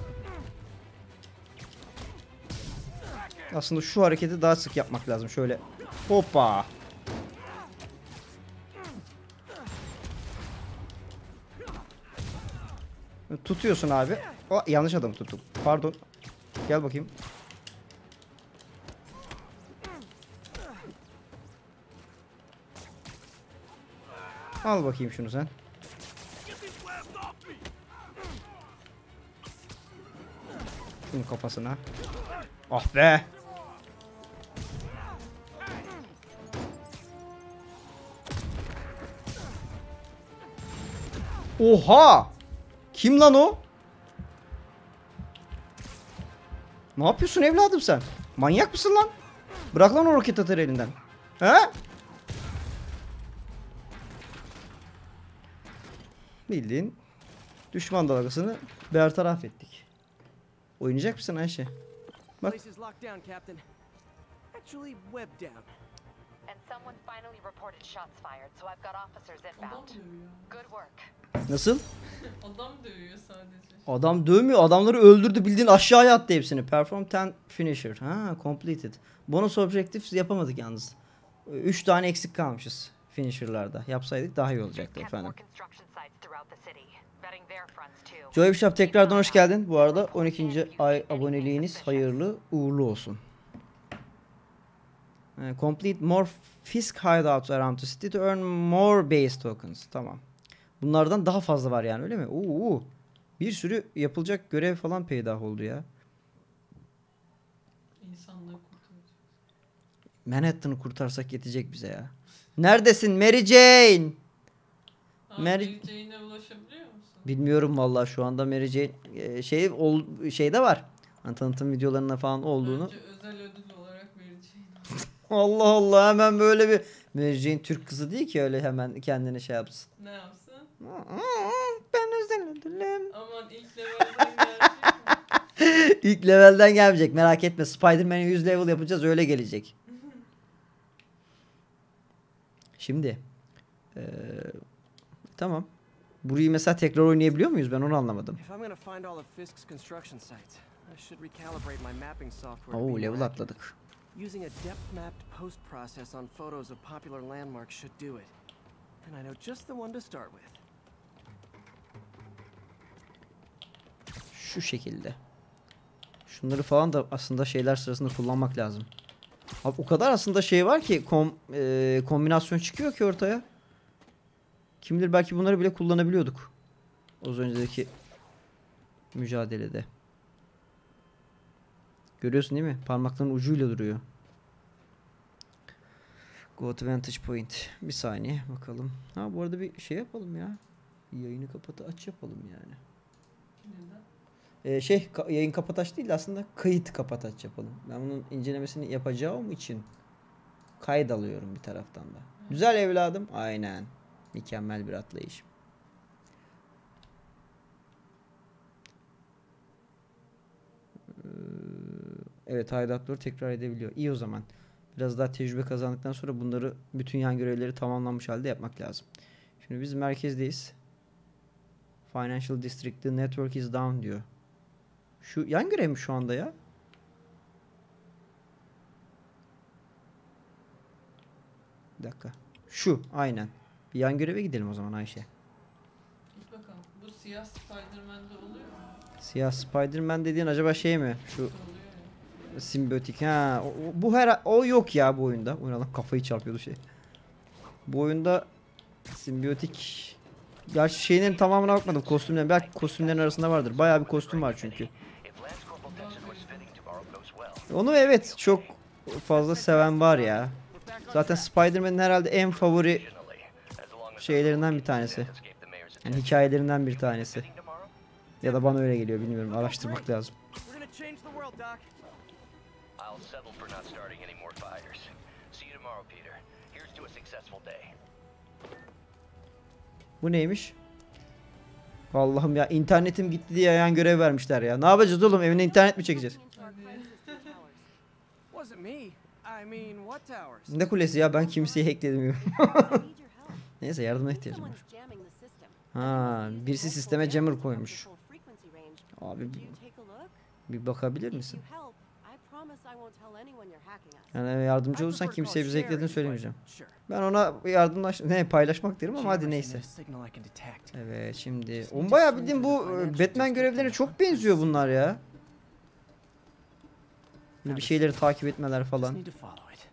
Aslında şu hareketi daha sık yapmak lazım. Şöyle hoppa. Tutuyorsun abi. Aa, yanlış adamı tuttum. Pardon. Gel bakayım. Al bakayım şunu sen. Şunun kafasına. Ah be. Oha! Kim lan o? Ne yapıyorsun evladım sen? Manyak mısın lan? Bırak lan o roket atar elinden. He? Bildiğin düşman dalgasını bertaraf ettik. Oynayacak mısın Ayşe? Bak. Place is locked down, Captain. Actually, webbed down. And someone finally reported shots fired, so I've got officers Adam inbound. dövüyor. Good work. Nasıl? Adam dövüyor sadece. Adam dövmüyor. Adamları öldürdü. Bildiğin aşağıya attı hepsini. Perform ten finisher. Ha, completed. Bonus objectives yapamadık yalnız. üç tane eksik kalmışız finisher'larda. Yapsaydık daha iyi olacaktı Kept efendim. more construction sites throughout the city, vetting their fronts too. Joy Bishop tekrardan hoş geldin. Bu arada on ikinci ay aboneliğiniz hayırlı uğurlu olsun. Uh, complete more Fisk hideouts around the city to earn more base tokens. Tamam. Bunlardan daha fazla var yani öyle mi? Oo, bir sürü yapılacak görev falan peydah oldu ya. İnsanlığı kurtaracak. Manhattan'ı kurtarsak yetecek bize ya. Neredesin Mary Jane? Abi Mary- Mary Jane'e ulaşabiliyor musun? Bilmiyorum vallahi şu anda Mary Jane e, şey ol, şeyde var. Hani tanıtım videolarında falan olduğunu. Önce özel ödül olarak Mary Jane. Allah Allah, hemen böyle bir Mary Jane Türk kızı değil ki öyle hemen kendini şey yapsın. Ne yapsın? Ben özel ödülüm. Aman ilk level'dan gelecek mi? İlk levelden gelmeyecek, merak etme. Spider-Man'i yüz level yapacağız, öyle gelecek. Şimdi eee, tamam. Burayı mesela tekrar oynayabiliyor muyuz? Ben onu anlamadım. If I'm gonna find all of Fisk's construction sites, I should recalibrate my mapping software. to be Oo, more level accurate. atladık. Using a depth-mapped post-process on photos of popular landmarks should do it. Then I know just the one to start with. Şu şekilde. Şunları falan da aslında şeyler sırasında kullanmak lazım. Abi o kadar aslında şey var ki kom, eee, kombinasyon çıkıyor ki ortaya. Kim bilir belki bunları bile kullanabiliyorduk. Az önceki mücadelede. Görüyorsun değil mi? Parmakların ucuyla duruyor. Go to vantage point. Bir saniye bakalım. Ha bu arada bir şey yapalım ya. Yayını kapat aç yapalım yani. Neden? Ee, şey ka- yayın kapat aç değil de aslında kayıt kapat aç yapalım. Ben bunun incelemesini yapacağım için kayıt alıyorum bir taraftan da. Güzel evladım. Aynen. Mükemmel bir atlayış. Ee, Evet, hideout'ları tekrar edebiliyor. İyi o zaman. Biraz daha tecrübe kazandıktan sonra bunları, bütün yan görevleri tamamlanmış halde yapmak lazım. Şimdi biz merkezdeyiz. Financial District, the network is down diyor. Şu yan görev mi şu anda ya? Bir dakika. Şu aynen. Bir yan göreve gidelim o zaman Ayşe. Git bakalım. Bu siyah Spider-Man'de oluyor mu? Siyah Spider-Man dediğin acaba şey mi? Şu Oluyor ya. simbiyotik ha. O, o- bu her o yok ya bu oyunda. Oyuna lan kafayı çarpıyordu şey. Bu oyunda simbiyotik, gerçi şeylerin tamamına bakmadım. Kostümlerin belki kostümlerin arasında vardır. Bayağı bir kostüm var çünkü. If Lance Corporal thinks what's fitting tomorrow goes well. Onu evet çok fazla seven var ya. Zaten Spider-Man'in herhalde en favori Additionally, as long as şeylerinden bir tanesi. escape the mayor's Yani attention, hikayelerinden bir tanesi. fitting tomorrow? Ya da bana öyle geliyor, bilmiyorum. Araştırmak lazım. We're gonna change the world, Doc. I'll settle for not starting any more fires. See you tomorrow, Peter. Here's to a successful day. Bu neymiş? Allah'ım ya, internetim gitti diye yan görev vermişler ya. Ne yapacağız oğlum? Evine internet mi çekeceğiz? Wasn't me. I mean, what towers? Ne kulesi ya, ben kimseyi hackledim. Neyse, yardıma ihtiyacım var. Ha, birisi sisteme jammer koymuş. Abi bir, bir bakabilir misin? Yani yardımcı olursan kimseye bize hacklediğini söylemeyeceğim. Sure. Ben ona yardımlaş ne paylaşmak derim ama hadi Jammers neyse. emit a signal I can detect. Evet, şimdi on bayağı bildiğim bu e, Batman görevlerine çok benziyor bunlar ya. Böyle bir şeyleri takip etmeler Just falan. need to follow it.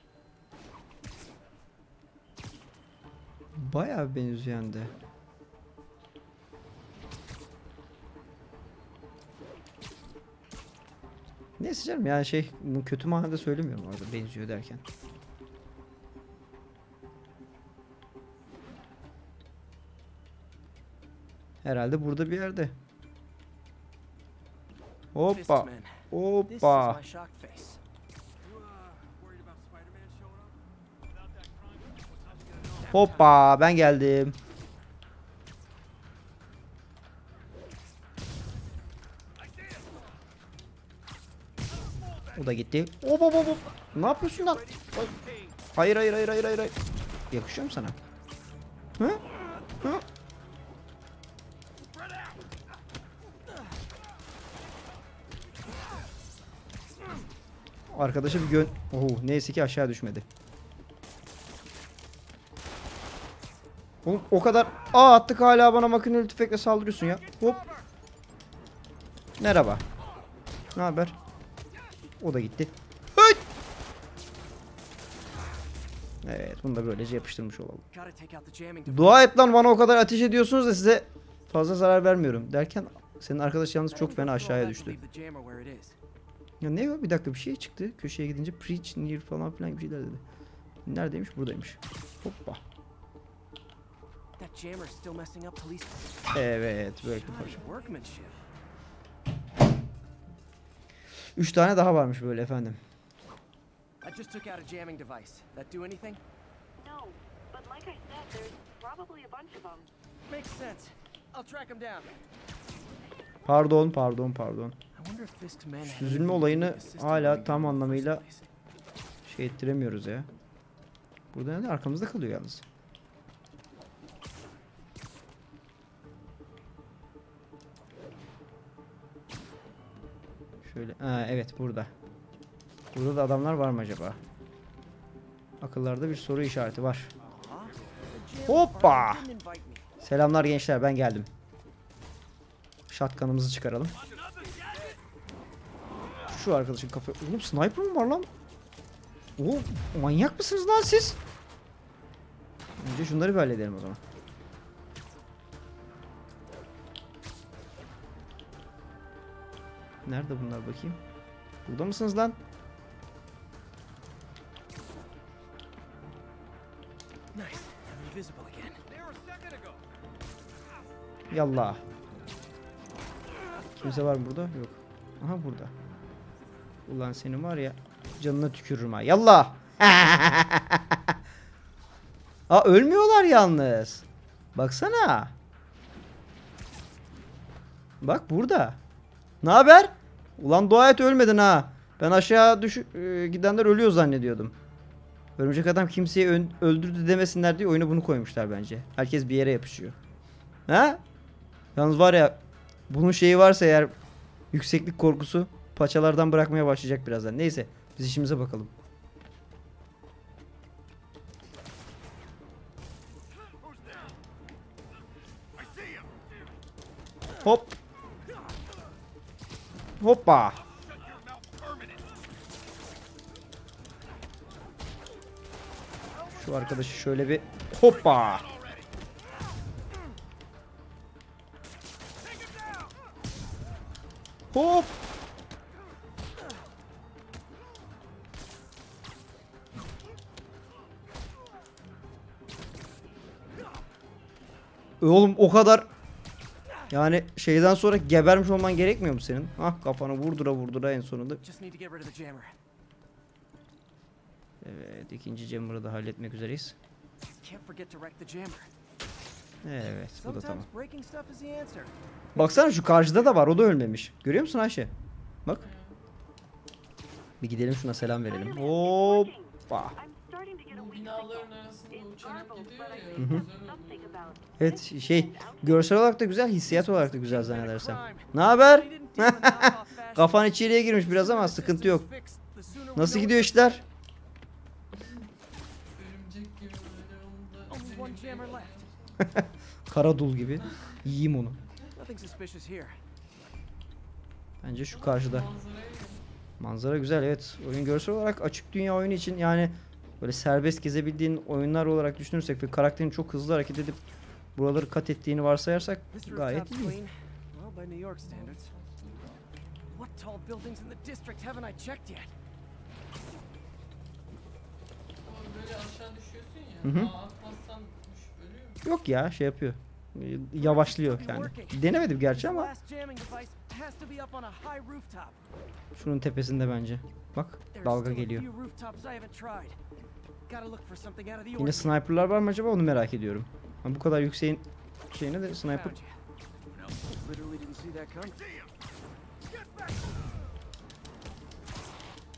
Bayağı benziyor hem de. Neyse canım, yani şey, bu kötü manada söylemiyorum orada benziyor derken. Herhalde burada bir yerde. Hoppa. Fistman. This is Hoppa. my shock face. Hoppa, ben geldim. O da gitti. Hop hop hop hop. Ne yapıyorsun lan? Ay. Hayır hayır hayır hayır hayır. hayır. Yakışıyor mu sana? Hı? Hı? Arkadaşı bir gön... Oo, neyse ki aşağı düşmedi. Oğlum o kadar aa attık hala bana makineli tüfekle saldırıyorsun ya. Hop. Merhaba. Ne haber? O da gitti. Hıt! Evet, bunu da böylece yapıştırmış olalım. Gotta take out the jamming device. Dua et lan, bana o kadar ateş ediyorsunuz da size fazla zarar vermiyorum derken senin arkadaş yalnız çok fena aşağıya düştü. Leave the jammer where it is. Ya ne o? Bir dakika, bir şey çıktı. Köşeye gidince preach near falan filan gibi şeyler dedi. Neredeymiş? Buradaymış. Hoppa. That jammer's still messing up police. Evet, böyle bir Shoddy parça. workmanship. Üç tane daha varmış böyle efendim. I just took out a jamming device. That do anything? No, but like I said, there's probably a bunch of them. Makes sense. I'll track him down. Pardon, pardon, pardon. I wonder if Fisk's men had Süzülme anything olayını to do with the system hala running tam in the anlamıyla first place. şey ettiremiyoruz ya. Burada ne? Arkamızda kalıyor yalnız. Şöyle. Ha, evet burada. Burada da adamlar var mı acaba? Akıllarda bir soru işareti var. Huh? The jammer Hoppa! partner didn't invite me. Selamlar gençler, ben geldim. Shotgun'ımızı çıkaralım. Şu arkadaşın kafa... Oğlum sniper mı var lan? Oğlum manyak mısınız lan siz? Önce şunları bir halledelim o zaman. Nerede bunlar bakayım? Burada mısınız lan? Nice. I'm invisible again. Yallah. Kimse var mı burada? Yok. Aha burada. Ulan senin var ya, canına tükürürüm ha. Yallah. Aa, ölmüyorlar yalnız. Baksana. Bak burada. Ne haber? Ulan dua et ölmedin ha. Ben aşağı düş e, gidenler ölüyor zannediyordum. Örümcek adam kimseyi ö- öldürdü demesinler diye oyuna bunu koymuşlar bence. Herkes bir yere yapışıyor. Ha? Yalnız var ya, bunun şeyi varsa eğer, yükseklik korkusu, paçalardan bırakmaya başlayacak birazdan. Neyse, biz işimize bakalım. Hop. Hoppa. Şu arkadaşı şöyle bir hoppa. Hop. Oğlum o kadar, yani şeyden sonra gebermiş olman gerekmiyor mu senin? Ah, kafanı vurdura vurdura en sonunda. Just need to get rid of the jammer. Evet, ikinci jammer'ı da halletmek üzereyiz. Can't forget to wreck the jammer. Evet, bu da Sometimes tamam. breaking stuff is the answer. Baksana şu karşıda da var, o da ölmemiş. Görüyor musun Ayşe? Bak. Bir gidelim şuna selam verelim. Hoppa. I'm starting to get a Bu weak binaların signal. arasında It's uçarak garbled, gidiyor but I ya. think Hı hı. there's something about Evet şey, görsel olarak da güzel, hissiyat olarak da güzel zannedersem. Crime. Ne haber? They didn't do it in a knockoff fashion. Kafan içeriye girmiş biraz ama sıkıntı yok. Fixed. The sooner we Nasıl know gidiyor it- işler? Örümcek gibi böyle onda. Only one jammer left. Karadul gibi. Yiyeyim onu. Nothing suspicious here. Bence şu karşıda. Manzarayı Manzara güzel, evet. Oyun görsel olarak açık dünya oyunu için, yani böyle serbest gezebildiğin oyunlar olarak düşünürsek ve karakterin çok hızlı hareket edip buraları kat ettiğini varsayarsak This gayet rooftop's iyi. clean. Well, by New York standards. What tall buildings in the district haven't I checked yet? O böyle aşağı düşüyorsun ya. Hı hı. Aa, atmazsan düşüp ölüyor musun? Yok ya, şey yapıyor. Ee, Yavaşlıyor yani. Denemedim gerçi This ama last jamming device has to be up on a high rooftop. şunun tepesinde bence. Bak, There's dalga still a geliyor. few rooftops I haven't tried. Gotta look for something out of the Yine ordinary. sniperlar var mı acaba, onu merak ediyorum. Ama bu kadar yükseğin şeyine de sniper. Found you. Literally didn't see that coming.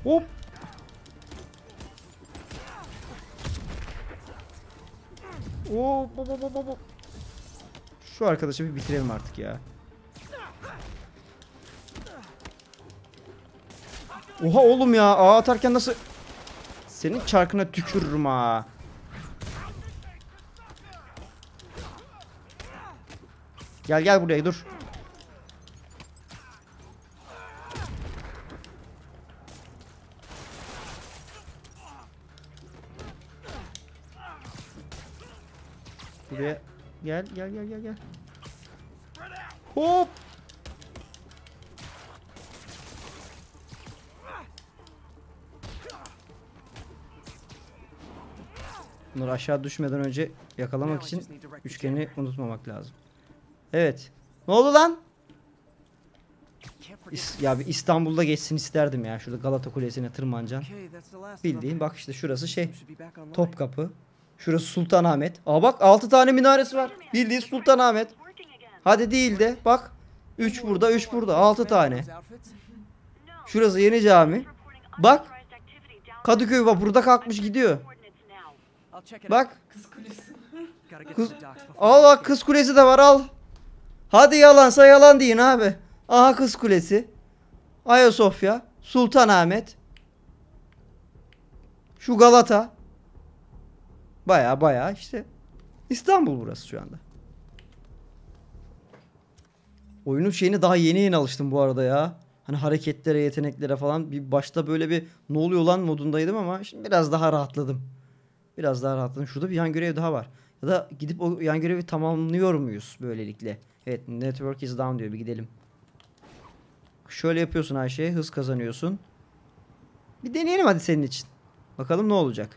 Hop. Hop hop hop hop hop. Şu arkadaşı bir bitirelim artık ya. Oha oğlum ya, ağ atarken nasıl... Senin çarkına tükürürüm ha. Gel gel buraya dur. Buraya gel gel gel gel gel. Hop. Bunları aşağı düşmeden önce yakalamak için üçgeni unutmamak lazım. Evet. Ne oldu lan? İs ya bir İstanbul'da geçsin isterdim ya. Şurada Galata Kulesi'ne tırmanacaksın. Bildiğin bak işte şurası şey. Topkapı. Şurası Sultanahmet. Aa bak altı tane minaresi var. Bildiğin Sultanahmet. Hadi değil de bak. üç burada, üç burada. altı tane. Şurası Yeni Cami. Bak. Kadıköy vapurda kalkmış gidiyor. Bak. Kız kulesi. Kız, al bak Kız Kulesi de var al. Hadi yalansa yalan deyin abi. Aha Kız Kulesi. Ayasofya. Sultanahmet. Şu Galata. Baya baya işte İstanbul burası şu anda. Oyunun şeyini daha yeni yeni alıştım bu arada ya. Hani hareketlere, yeteneklere falan bir başta böyle bir ne oluyor lan modundaydım ama şimdi biraz daha rahatladım. Biraz daha rahatladım. Şurada bir yan görev daha var. Ya da gidip o yan görevi tamamlıyor muyuz böylelikle? Evet, network is down diyor. Bir gidelim. Şöyle yapıyorsun Ayşe, hız kazanıyorsun. Bir deneyelim hadi senin için. Bakalım ne olacak.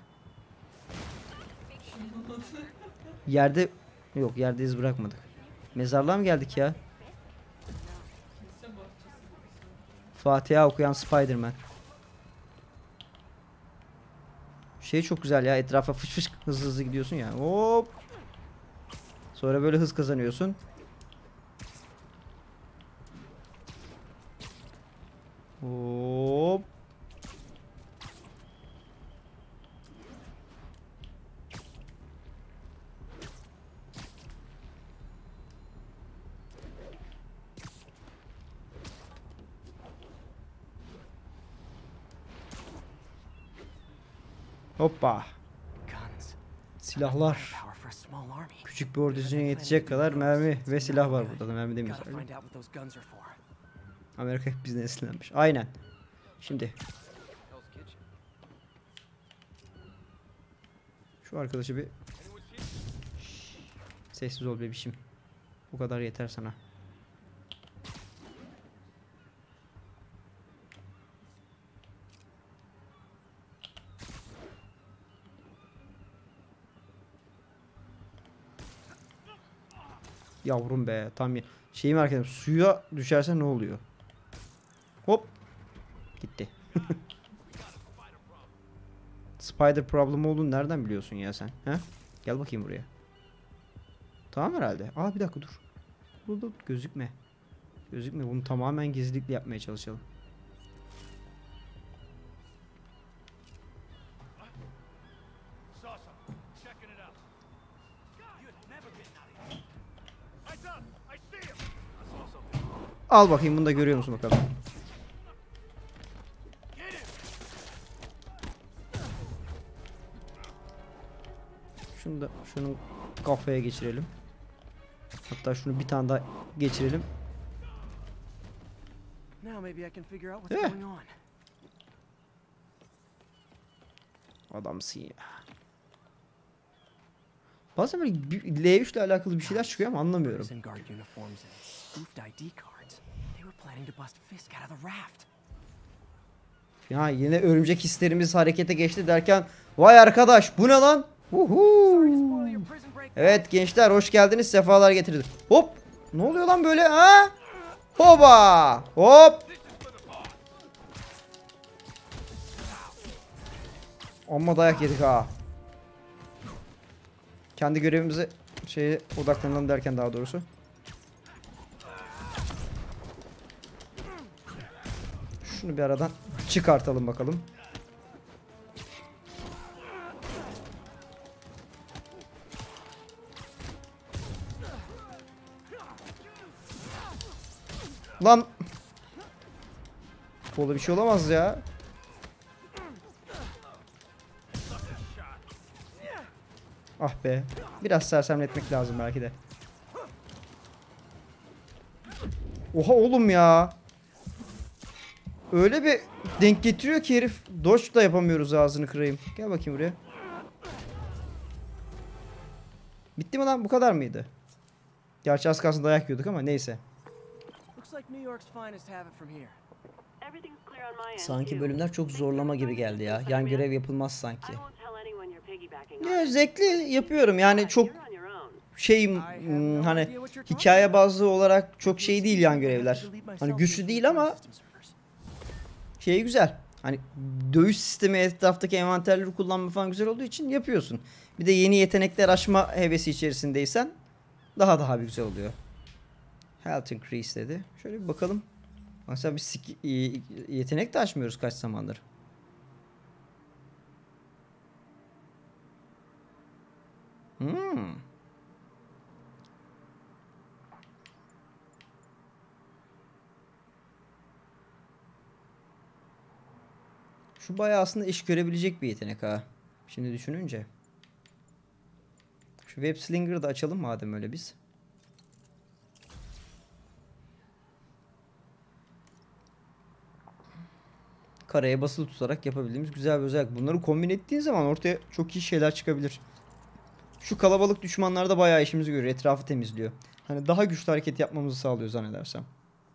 Yerde yok, yerde iz bırakmadık. Mezarlığa mı geldik ya? Fatiha okuyan Spider-Man. Şey çok güzel ya, etrafa fış fış hızlı hızlı gidiyorsun ya. Hop. Sonra böyle hız kazanıyorsun. Hop. Hoppa. Silahlar. Küçük bir ordusuna yetecek kadar mermi ve silah var burada da, mermi demiyoruz. Amerika hep bizden esinlenmiş. Aynen. Şimdi. Şu arkadaşı bir... Sessiz ol bebişim. Bu kadar yeter sana. Yavrum be, tam şeyi merak ediyorum. Suya düşerse ne oluyor? Hop. Gitti. Spider problem olduğunu nereden biliyorsun ya sen? He? Gel bakayım buraya. Tamam herhalde. Aa bir dakika dur. Dur dur, gözükme. Gözükme, bunu tamamen gizlilikle yapmaya çalışalım. Al bakayım, bunu da görüyor musun bakalım. Şunu da şunu kafaya geçirelim. Hatta şunu bir tane daha geçirelim. Eh. Adamsın ya. Bazen böyle L üç ile alakalı bir şeyler çıkıyor ama anlamıyorum. Ya yine örümcek hislerimiz harekete geçti derken vay arkadaş bu ne lan? Uhu. Evet gençler, hoş geldiniz, sefalar getirdiniz. Hop, ne oluyor lan böyle ha? Hoba, hop. Amma dayak yedik ha. Kendi görevimize şeye odaklanalım derken daha doğrusu. Şunu bir aradan çıkartalım bakalım. Lan. Böyle bir şey olamaz ya. Ah be. Biraz sersemletmek lazım belki de. Oha oğlum ya. Öyle bir denk getiriyor ki herif. Dodge da yapamıyoruz, ağzını kırayım. Gel bakayım buraya. Bitti mi lan? Bu kadar mıydı? Gerçi az kalsın dayak yiyorduk ama neyse. Looks like New York's finest have it from here. Everything's clear on my end, Sanki too. bölümler çok zorlama gibi geldi ya. Yan görev yapılmaz I sanki. won't tell anyone you're piggybacking on Ya it. zevkli yapıyorum yani, çok You're on your own. şey hmm, hani hikaye bazlı olarak çok şey değil yan görevler. Hani güçlü değil ama şey güzel. Hani dövüş sistemi, etraftaki envanterleri kullanma falan güzel olduğu için yapıyorsun. Bir de yeni yetenekler açma hevesi içerisindeysen daha daha bir güzel oluyor. Health increase dedi. Şöyle bir bakalım. Mesela biz yetenek de açmıyoruz kaç zamandır. Hmm. Şu bayağı aslında iş görebilecek bir yetenek ha. Şimdi düşününce. Şu Web Slinger'ı da açalım madem öyle biz. Kareye basılı tutarak yapabildiğimiz güzel bir özellik. Bunları kombin ettiğin zaman ortaya çok iyi şeyler çıkabilir. Şu kalabalık düşmanlarda bayağı işimizi görüyor. Etrafı temizliyor. Hani daha güçlü hareket yapmamızı sağlıyor zannedersem.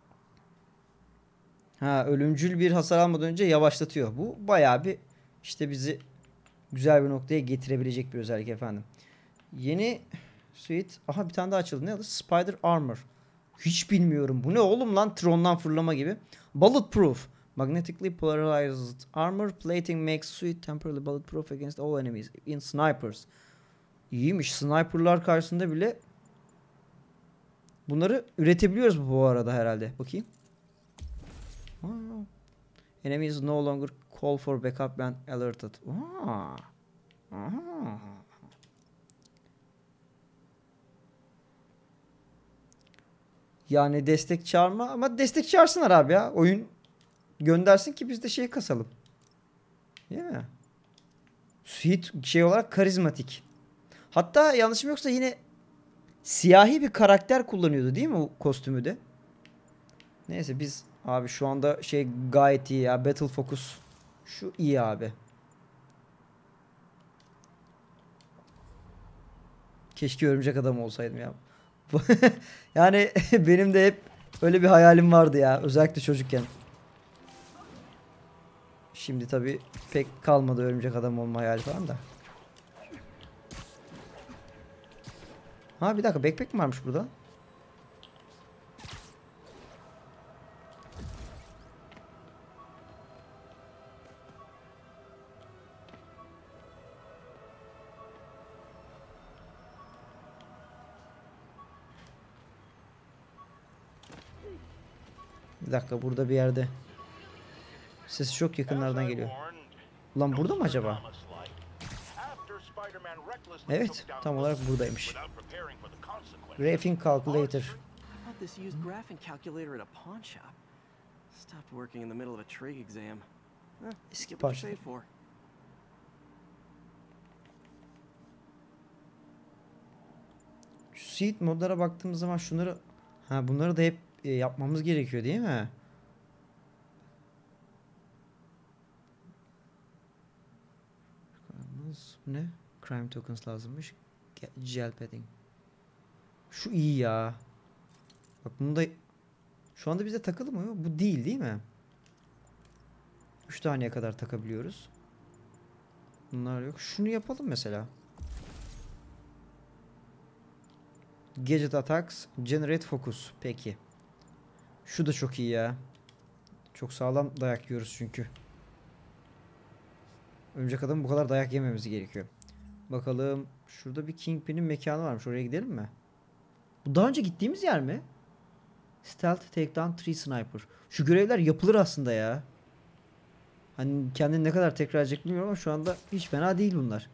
Ha, ölümcül bir hasar almadan önce yavaşlatıyor. Bu bayağı bir işte bizi güzel bir noktaya getirebilecek bir özellik efendim. Yeni suite. Aha bir tane daha açıldı. Ne adı? Spider Armor. Hiç bilmiyorum. Bu ne oğlum lan? Tron'dan fırlama gibi. Bulletproof. Magnetically polarized armor plating makes suit temporarily bulletproof against all enemies in snipers. İyiymiş. Sniper'lar karşısında bile bunları üretebiliyoruz bu arada herhalde. Bakayım. Aa. Enemies no longer call for backup when alerted. Aa. Aha. Yani destek çağırma ama destek çağırsınlar abi ya. Oyun göndersin ki biz de şey kasalım. Değil mi? Suit şey olarak karizmatik. Hatta yanlışım yoksa yine siyahi bir karakter kullanıyordu değil mi o kostümü de? Neyse biz abi şu anda şey gayet iyi ya. Battle Focus. Şu iyi abi. Keşke örümcek adam olsaydım ya. Yani benim de hep öyle bir hayalim vardı ya. Özellikle çocukken. Şimdi tabii pek kalmadı örümcek adam olma hayali falan da. Ha bir dakika, backpack mi varmış burada? Bir dakika, burada bir yerde. Sesi çok yakınlardan geliyor. Ulan burada mı acaba? Evet, tam olarak buradaymış. Graphing calculator. I thought this used graphing calculator at a pawn shop. Stopped working in the middle of a trig exam. Eh, Eski get what parça. you paid for. Şu seed modlara baktığımız zaman şunları, ha bunları da hep e, yapmamız gerekiyor değil mi? Bu ne? Crime tokens lazımmış. Gel padding. Şu iyi ya. Bak bunu da şu anda bize takılı mı? Bu değil değil mi? üç taneye kadar takabiliyoruz. Bunlar yok. Şunu yapalım mesela. Gadget attacks, generate focus. Peki. Şu da çok iyi ya. Çok sağlam dayak yiyoruz çünkü. Örümcek adamın bu kadar dayak yememiz gerekiyor. Bakalım. Şurada bir Kingpin'in mekanı varmış. Oraya gidelim mi? Bu daha önce gittiğimiz yer mi? Stealth takedown three sniper. Şu görevler yapılır aslında ya. Hani kendini ne kadar tekrar edecek bilmiyorum ama şu anda hiç fena değil bunlar.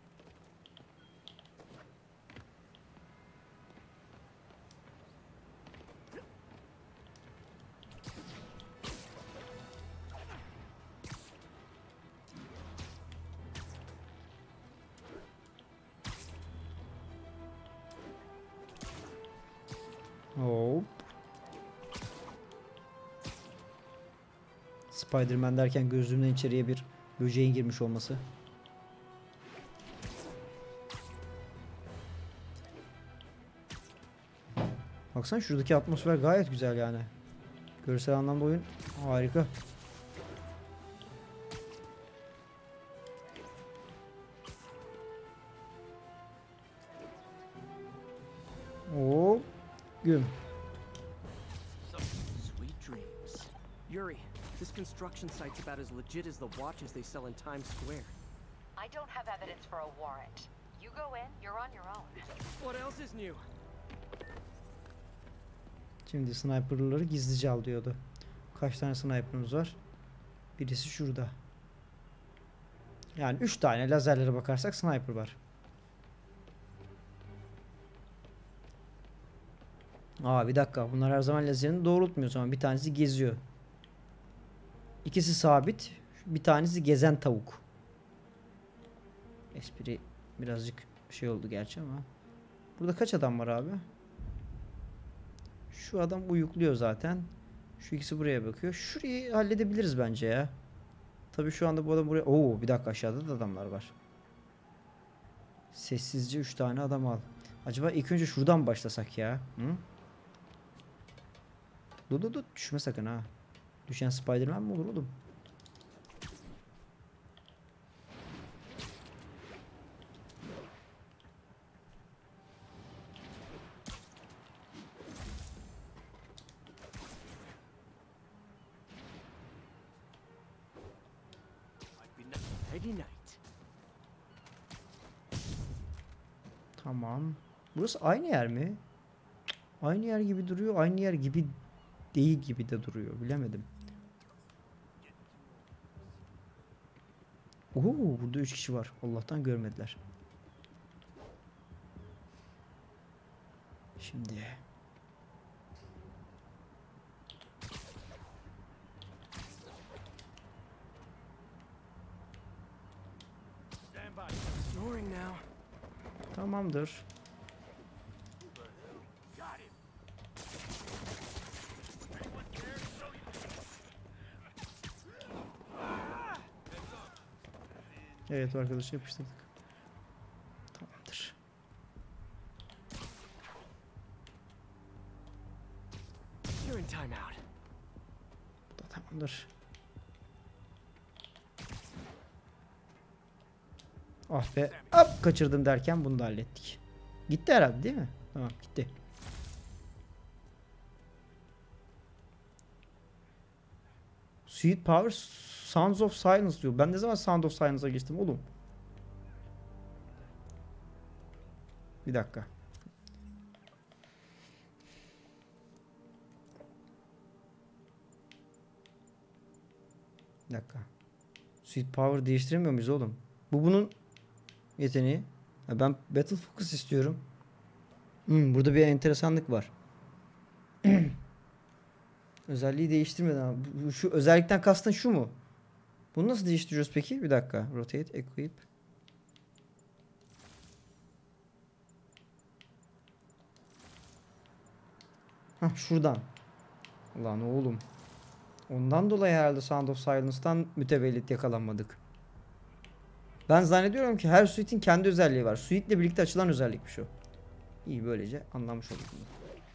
Hop. Spider-Man derken gözümden içeriye bir böceğin girmiş olması. Baksana şuradaki atmosfer gayet güzel yani. Görsel anlamda oyun harika. Hop. Güm. Sweet dreams. Yuri, this construction site's about as legit as the watches they sell in Times Square. I don't have evidence for a warrant. You go in, you're on your own. What else is new? Şimdi sniperları gizlice al diyordu. Kaç tane sniper'ımız var? Birisi şurada. Yani üç tane lazerlere bakarsak sniper var. Aa bir dakika. Bunlar her zaman lazerini doğrultmuyor o zaman. Bir tanesi geziyor. İkisi sabit. Bir tanesi gezen tavuk. Espri birazcık şey oldu gerçi ama. Burada kaç adam var abi? Şu adam uyukluyor zaten. Şu ikisi buraya bakıyor. Şurayı halledebiliriz bence ya. Tabii şu anda bu adam buraya... Oo bir dakika aşağıda da adamlar var. Sessizce üç tane adam al. Acaba ilk önce şuradan başlasak ya. Hı? Dur dur dur düşme sakın ha. Düşen Spider-Man mi olur oğlum? Nighty night. Tamam. Burası aynı yer mi? Cık, aynı yer gibi duruyor. Aynı yer gibi değil gibi de duruyor. Bilemedim. Oo, burada üç kişi var. Allah'tan görmediler. Şimdi. Snoring now. Tamamdır. Evet arkadaş yapıştırdık. Tamamdır. You're in timeout. Bu da tamamdır. Ah be. Hop kaçırdım derken bunu da hallettik. Gitti herhalde değil mi? Tamam gitti. Sweet Power Sounds of Silence diyor. Ben ne zaman Sound of Silence'a geçtim oğlum? Bir dakika. Bir dakika. Sweet Power değiştiremiyor muyuz oğlum? Bu bunun yeteneği. Ha, ben Battle Focus istiyorum. Hmm, burada bir enteresanlık var. Özelliği değiştirmeden abi. Bu- Şu özellikten kastın şu mu? Bunu nasıl değiştiriyoruz peki? Bir dakika. Rotate, equip. Hah şuradan. Ulan oğlum. Ondan dolayı herhalde Sound of Silence'dan mütevellit yakalanmadık. Ben zannediyorum ki her suite'in kendi özelliği var. Suite ile birlikte açılan özellikmiş o. İyi böylece anlamış olduk bunu.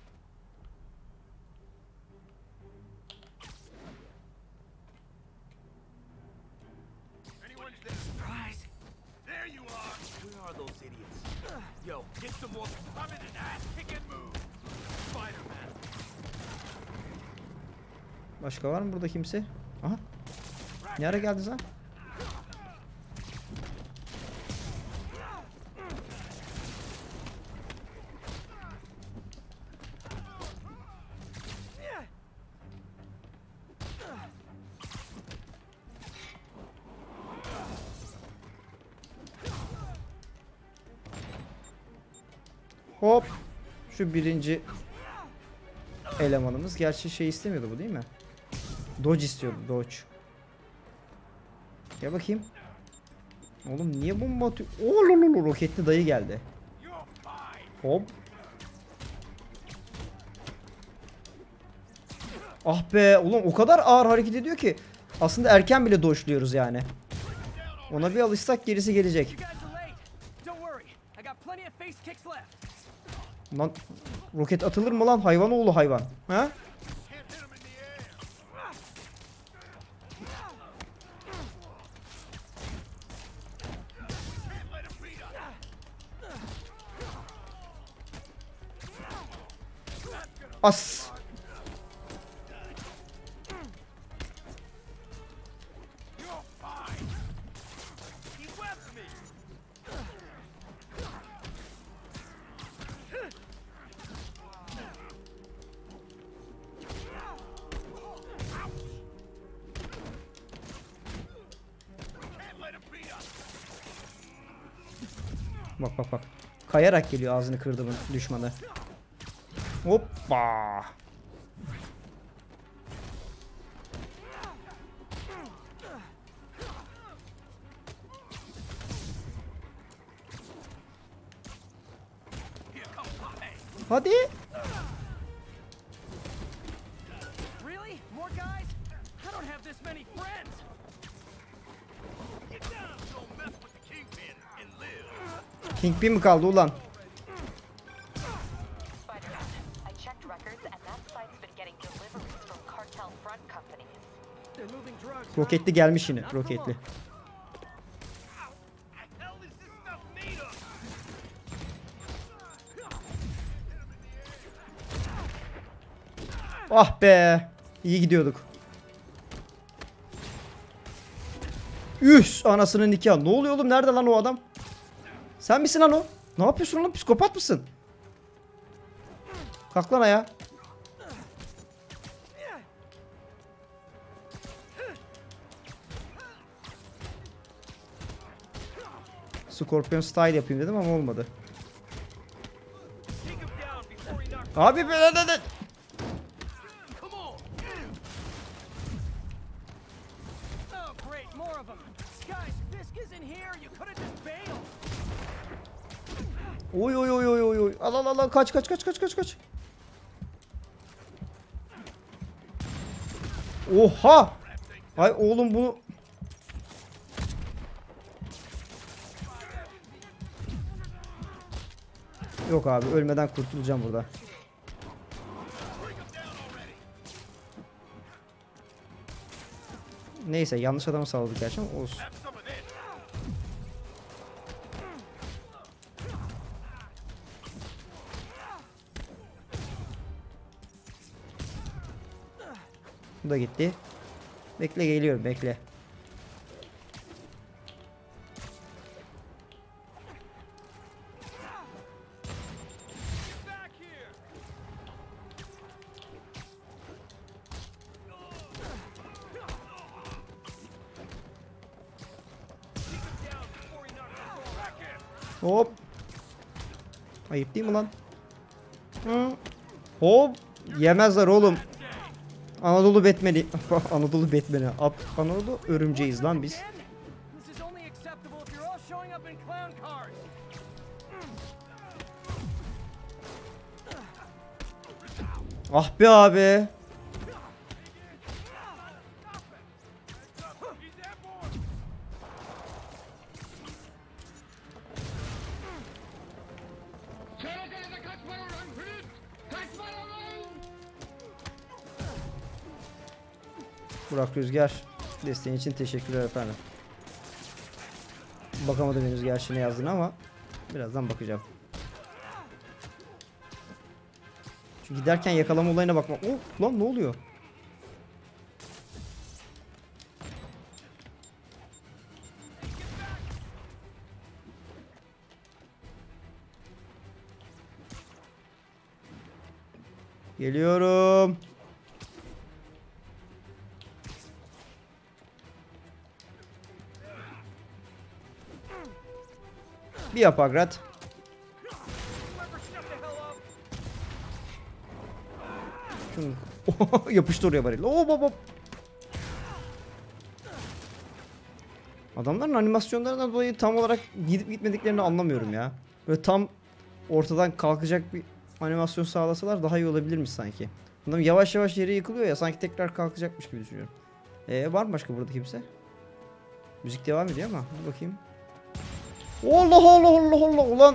Anyone's there? Surprise. There you are! Where are those idiots? Yo, get some more. I'm in an ass kick and move! Spider-Man! Başka var mı burada kimse? Aha. Ne ara geldin sen? Hop. Şu birinci elemanımız. Gerçi şey istemiyordu bu değil mi? Dodge istiyordu. Dodge. Gel bakayım. Oğlum niye bomba atıyor? Oo, roketli dayı geldi. Hop. Ah be oğlum o kadar ağır hareket ediyor ki. Aslında erken bile dodge'luyoruz yani. Ona bir alışsak gerisi gelecek. Lan roket atılır mı lan hayvan oğlu hayvan? Ha? As. Bak bak bak. Kayarak geliyor ağzını kırdı bu düşmanı. Hoppa. Hadi. Really? More guys? I don't have this many friends. Get down. Don't mess with the Kingpin and live. Kingpin mi kaldı ulan? Spider-Man, I checked records and that site's been getting deliveries from cartel front companies. They're moving drugs. Roketli gelmiş yine. Roketli. Hell is this stuff made of? Ah be. İyi gidiyorduk. Üf anasının nikahı. Ne oluyor oğlum? Nerede lan o adam? Sen misin lan o? Ne yapıyorsun oğlum? Psikopat mısın? Kalk lan ayağa. Scorpion style yapayım dedim ama olmadı. Take him down before he knocks. Abi böyle de de. Come on. Oh, great, more of them. Guys, Fisk isn't here. You could have just bailed. Oy oy oy oy oy oy. Al al al kaç kaç kaç kaç kaç kaç. Oha! Ay oğlum bunu yok abi ölmeden kurtulacağım burada. Neyse yanlış adamı sağladık gerçi ama olsun. Bu da gitti. Bekle geliyorum bekle. Back here. Take him down before he knocks us all back in. Hop. Ayıp değil mi lan? Hı. Hop. Yemezler oğlum. Anadolu Batman'i. Anadolu Batman'i. At- Anadolu örümceğiz lan biz. This is only acceptable if you're all showing up in clown cars. Ah be abi. He's airborne. Burak Rüzgar. Desteğin için teşekkürler efendim. Bakamadım henüz gerçi ne yazdığını ama birazdan bakacağım. Şu giderken yakalama olayına bakma. Oh lan ne oluyor? Geliyorum. Bir yap Agrat. Whoever Şunu yapıştı oraya bari. Hop hop hop. Adamların animasyonlarından dolayı tam olarak gidip gitmediklerini anlamıyorum ya. Böyle tam ortadan kalkacak bir animasyon sağlasalar daha iyi olabilirmiş sanki. Adam yavaş yavaş yere yıkılıyor ya, sanki tekrar kalkacakmış gibi düşünüyorum. Ee, var mı başka burada kimse? Müzik devam ediyor ama dur bakayım. Allah Allah Allah Allah ulan.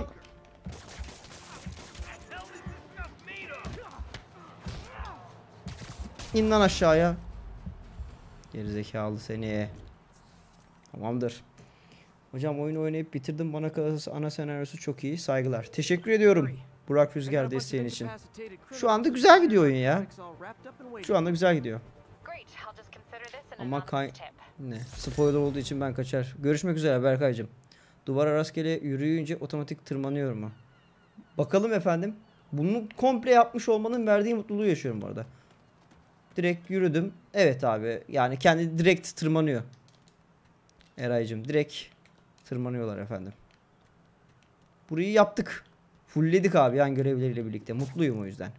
İn lan aşağıya. Gerizekalı seni. Tamamdır. Hocam oyunu oynayıp bitirdim. Bana kalırsa ana senaryosu çok iyi. Saygılar. Teşekkür ediyorum Burak Rüzgar desteğin için. Şu anda güzel gidiyor oyun ya. Şu anda güzel gidiyor. Ama kay... Ne? Spoiler olduğu için ben kaçar. Görüşmek üzere Berkaycığım. Duvara rastgele yürüyünce otomatik tırmanıyor mu? Bakalım efendim. Bunu komple yapmış olmanın verdiği mutluluğu yaşıyorum bu arada. Direkt yürüdüm. Evet abi. Yani kendi direkt tırmanıyor. Eraycığım direkt tırmanıyorlar efendim. Burayı yaptık. Fullledik abi yan görevleriyle birlikte. Mutluyum o yüzden.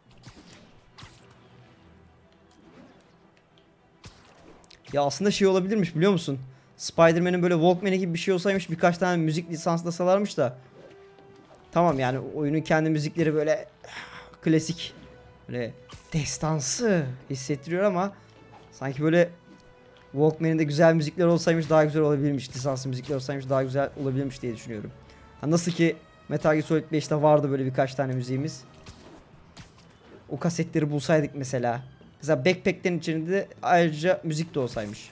Ya aslında şey olabilirmiş biliyor musun? Spider-Man'in böyle Walkman'i gibi bir şey olsaymış, birkaç tane müzik lisanslasalarmış da. Tamam yani oyunun kendi müzikleri böyle klasik, böyle destansı hissettiriyor ama sanki böyle Walkman'in de güzel müzikler olsaymış daha güzel olabilirmiş. Lisanslı müzikler olsaymış daha güzel olabilirmiş diye düşünüyorum. Ha, nasıl ki Metal Gear Solid beşte vardı böyle birkaç tane müziğimiz. O kasetleri bulsaydık mesela. Mesela backpack'lerin içinde de ayrıca müzik de olsaymış.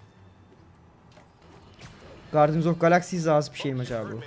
Guardians of Galaxy az bir şey mi acaba bu?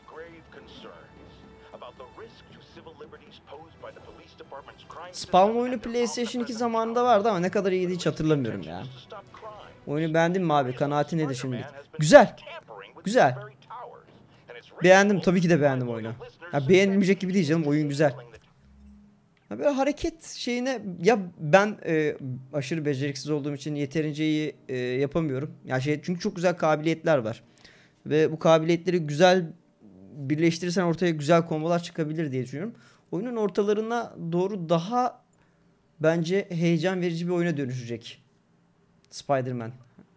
Spawn oyunu PlayStation iki zamanında vardı ama ne kadar iyiydi hiç hatırlamıyorum ya. Oyunu beğendin mi abi? Kanaatin nedir şimdi? Güzel. Güzel. Beğendim. Tabii ki de beğendim oyunu. Ya beğenilmeyecek gibi değil canım. Oyun güzel. Ya böyle hareket şeyine ya ben e, aşırı beceriksiz olduğum için yeterince iyi e, yapamıyorum. Ya şey çünkü çok güzel kabiliyetler var. Ve bu kabiliyetleri güzel birleştirirsen ortaya güzel kombolar çıkabilir diye düşünüyorum. Oyunun ortalarına doğru daha bence heyecan verici bir oyuna dönüşecek. Spider-Man.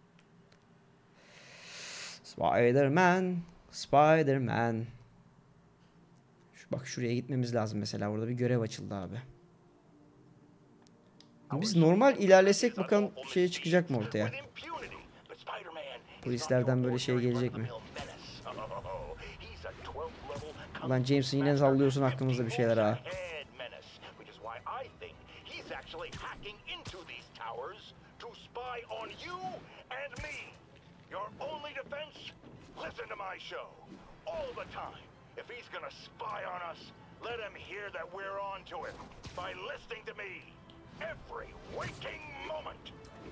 Spider-Man. Spider-Man. Şu, bak şuraya gitmemiz lazım mesela. Orada bir görev açıldı abi. Biz normal ilerlesek bakalım şey çıkacak mı ortaya? Polislerden böyle şey gelecek mi? Lan James'in yine sallıyorsun hakkımızda bir şeyler ha. Listen to my show all the time. If he's gonna spy on us, let him hear that we're on to him by listening to me every waking moment.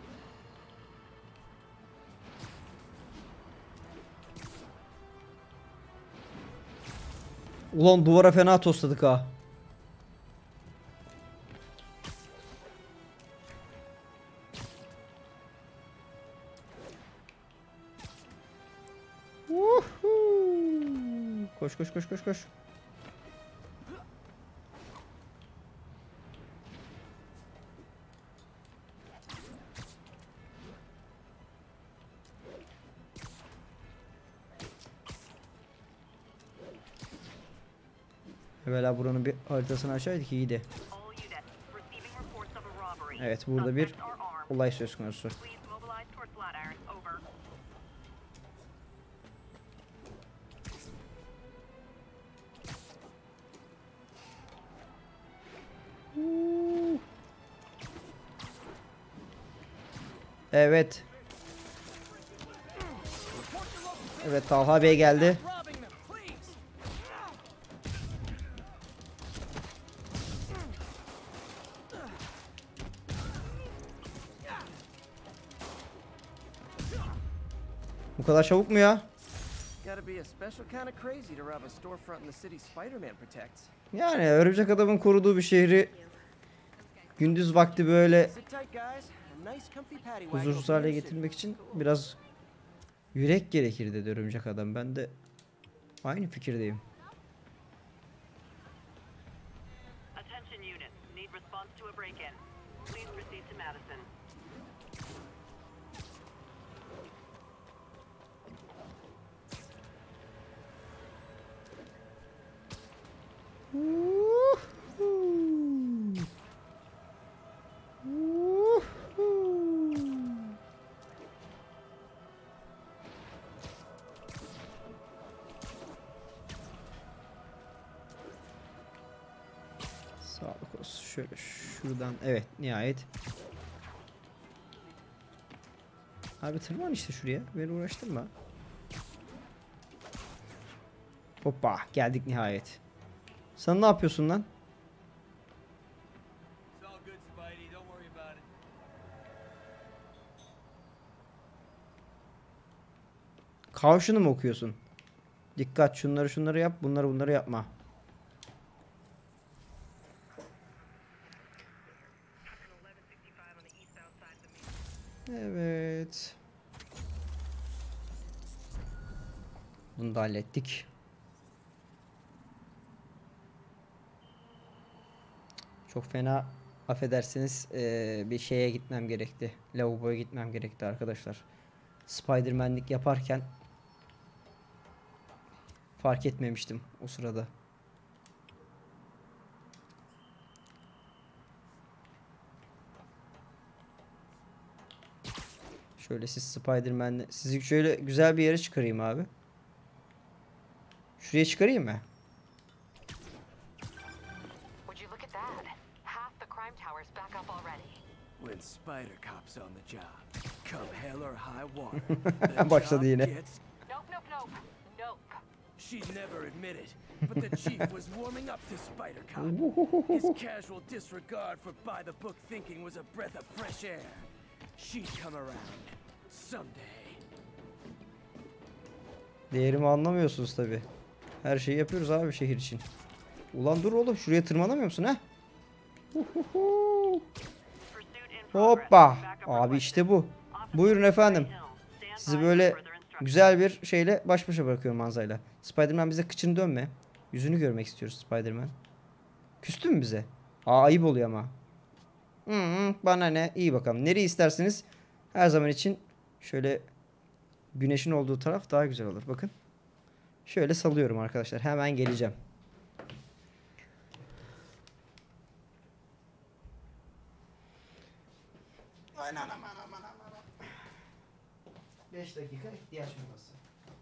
Ulan duvara fena tosladık ha. Koş koş koş koş koş. Evvela buranın bir haritasını açaydık iyiydi. Evet burada bir olay söz konusu. Evet. Evet Talha Bey geldi. Bu kadar çabuk mu ya? Yani örümcek adamın koruduğu bir şehri gündüz vakti böyle huzursuz hale getirmek için biraz yürek gerekir dedi örümcek adam. Ben de aynı fikirdeyim. Attention units. Need response to a break-in. Please proceed to Madison. Woohoo. Woohoo. Sağlık olsun. Şöyle şuradan, evet, nihayet. Abi tırman işte şuraya. Beni uğraştırma. Hoppa, geldik nihayet. Sen ne yapıyorsun lan? It's all good, Spidey. Don't worry about it. Caution'u mu okuyorsun? Dikkat, şunları şunları yap, bunları bunları yapma. Evet. Bunu da hallettik. Çok fena, affedersiniz, eee, bir şeye gitmem gerekti. Lavaboya gitmem gerekti arkadaşlar. Spider-Man'lik yaparken fark etmemiştim o sırada. Şöyle siz Spider-Man'le sizi şöyle güzel bir yere çıkarayım abi. Şuraya çıkarayım mı? Would you look at that? Half the crime tower's back up already. When Spider Cop's on the job, come hell or high water, the Başladı job yine. gets- Nope, nope, nope. Nope. She'd never admit it, but the chief was warming up to Spider Cop. His casual disregard for by-the-book thinking was a breath of fresh air. She'd come around someday. Değerimi anlamıyorsunuz tabi. Her şeyi yapıyoruz abi şehir için. Ulan dur oğlum, şuraya tırmanamıyor musun ha? Huhuhu. Pursuit in progress. Hoppa. Backup Abi requested. işte bu. Officer Buyurun efendim. Hill, stand Sizi by böyle for further instructions. güzel bir şeyle baş başa bırakıyorum manzayla. Spider-Man bize kıçını dönme. Yüzünü görmek istiyoruz Spider-Man. Küstü mü bize? Aa, ayıp oluyor ama. Hı hı, bana ne? İyi bakalım. Nereyi isterseniz her zaman için şöyle güneşin olduğu taraf daha güzel olur. Bakın. Şöyle salıyorum arkadaşlar. Hemen geleceğim. Aynen, aman aman aman. beş dakika ihtiyaç molası.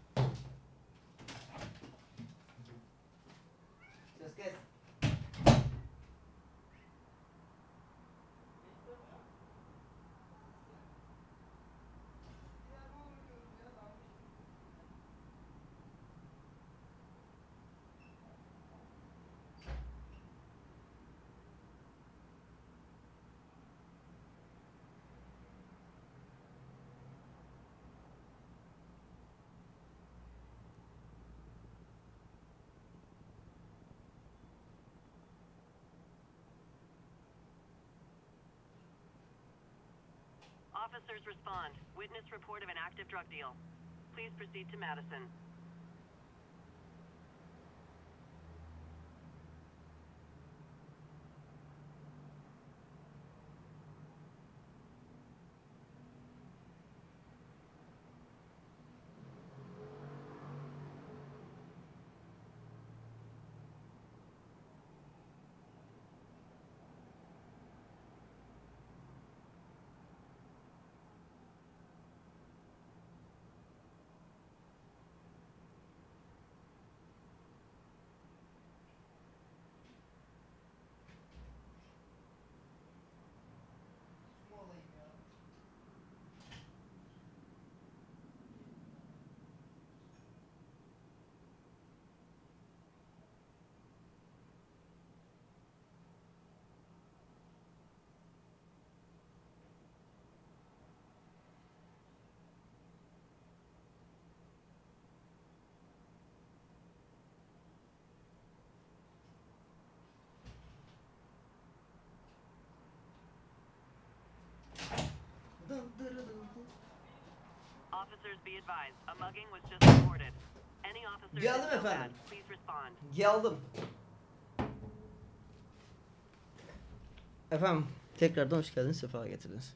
Ses kes. Officers respond. Witness report of an active drug deal. Please proceed to Madison. Officers be advised. A mugging was just reported. Any officers Geldim in Nomad, efendim. please respond. Geldim. Efendim tekrardan hoş geldiniz, sefa getirdiniz.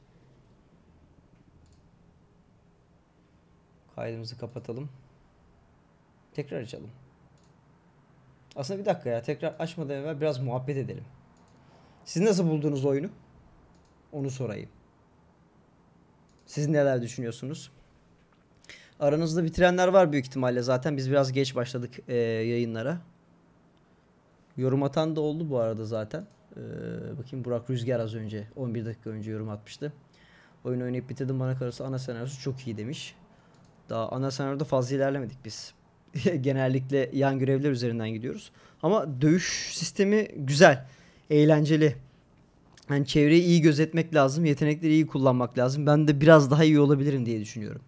Kaydımızı kapatalım. Tekrar açalım. Aslında bir dakika ya, tekrar açmadan evvel biraz muhabbet edelim. Siz nasıl buldunuz oyunu? Onu sorayım. Siz neler düşünüyorsunuz? Aranızda bitirenler var büyük ihtimalle, zaten biz biraz geç başladık e, yayınlara. Yorum atan da oldu bu arada zaten. Ee, bakayım, Burak Rüzgar az önce on bir dakika önce yorum atmıştı. Oyun oynayıp bitirdim, bana kalırsa ana senaryosu çok iyi demiş. Daha ana senaryoda fazla ilerlemedik biz. Genellikle yan görevler üzerinden gidiyoruz. Ama dövüş sistemi güzel, eğlenceli. Yani çevreyi iyi gözetmek lazım, yetenekleri iyi kullanmak lazım. Ben de biraz daha iyi olabilirim diye düşünüyorum.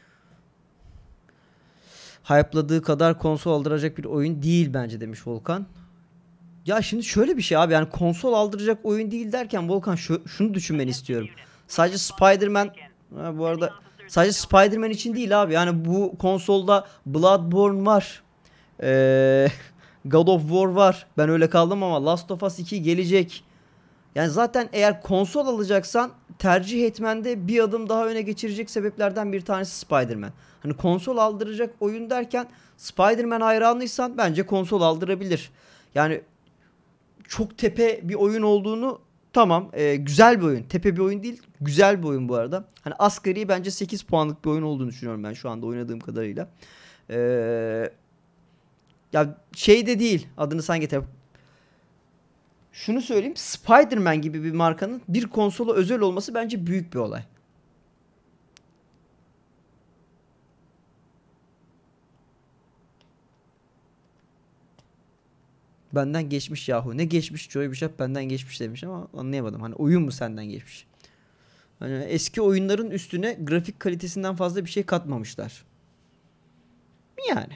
Hype'ladığı kadar konsol aldıracak bir oyun değil bence demiş Volkan. Ya şimdi şöyle bir şey abi, yani konsol aldıracak oyun değil derken Volkan şu, şunu düşünmeni istiyorum. Sadece Spider-Man, ha, bu arada sadece Spider-Man için değil abi, yani bu konsolda Bloodborne var. Ee, God of War var. Ben öyle kaldım ama Last of Us iki gelecek. Yani zaten eğer konsol alacaksan tercih etmende bir adım daha öne geçirecek sebeplerden bir tanesi Spider-Man. Hani konsol aldıracak oyun derken Spider-Man hayranıysan bence konsol aldırabilir. Yani çok tepe bir oyun olduğunu, tamam, e, güzel bir oyun. Tepe bir oyun değil, güzel bir oyun bu arada. Hani asgari bence sekiz puanlık bir oyun olduğunu düşünüyorum ben şu anda oynadığım kadarıyla. Eee Ya şey de değil, adını sen getir. Şunu söyleyeyim, Spider-Man gibi bir markanın bir konsola özel olması bence büyük bir olay. Benden geçmiş yahu. Ne geçmiş? Joy Bishop benden geçmiş demiş ama anlayamadım. Hani oyun mu senden geçmiş? Hani eski oyunların üstüne grafik kalitesinden fazla bir şey katmamışlar. Yani.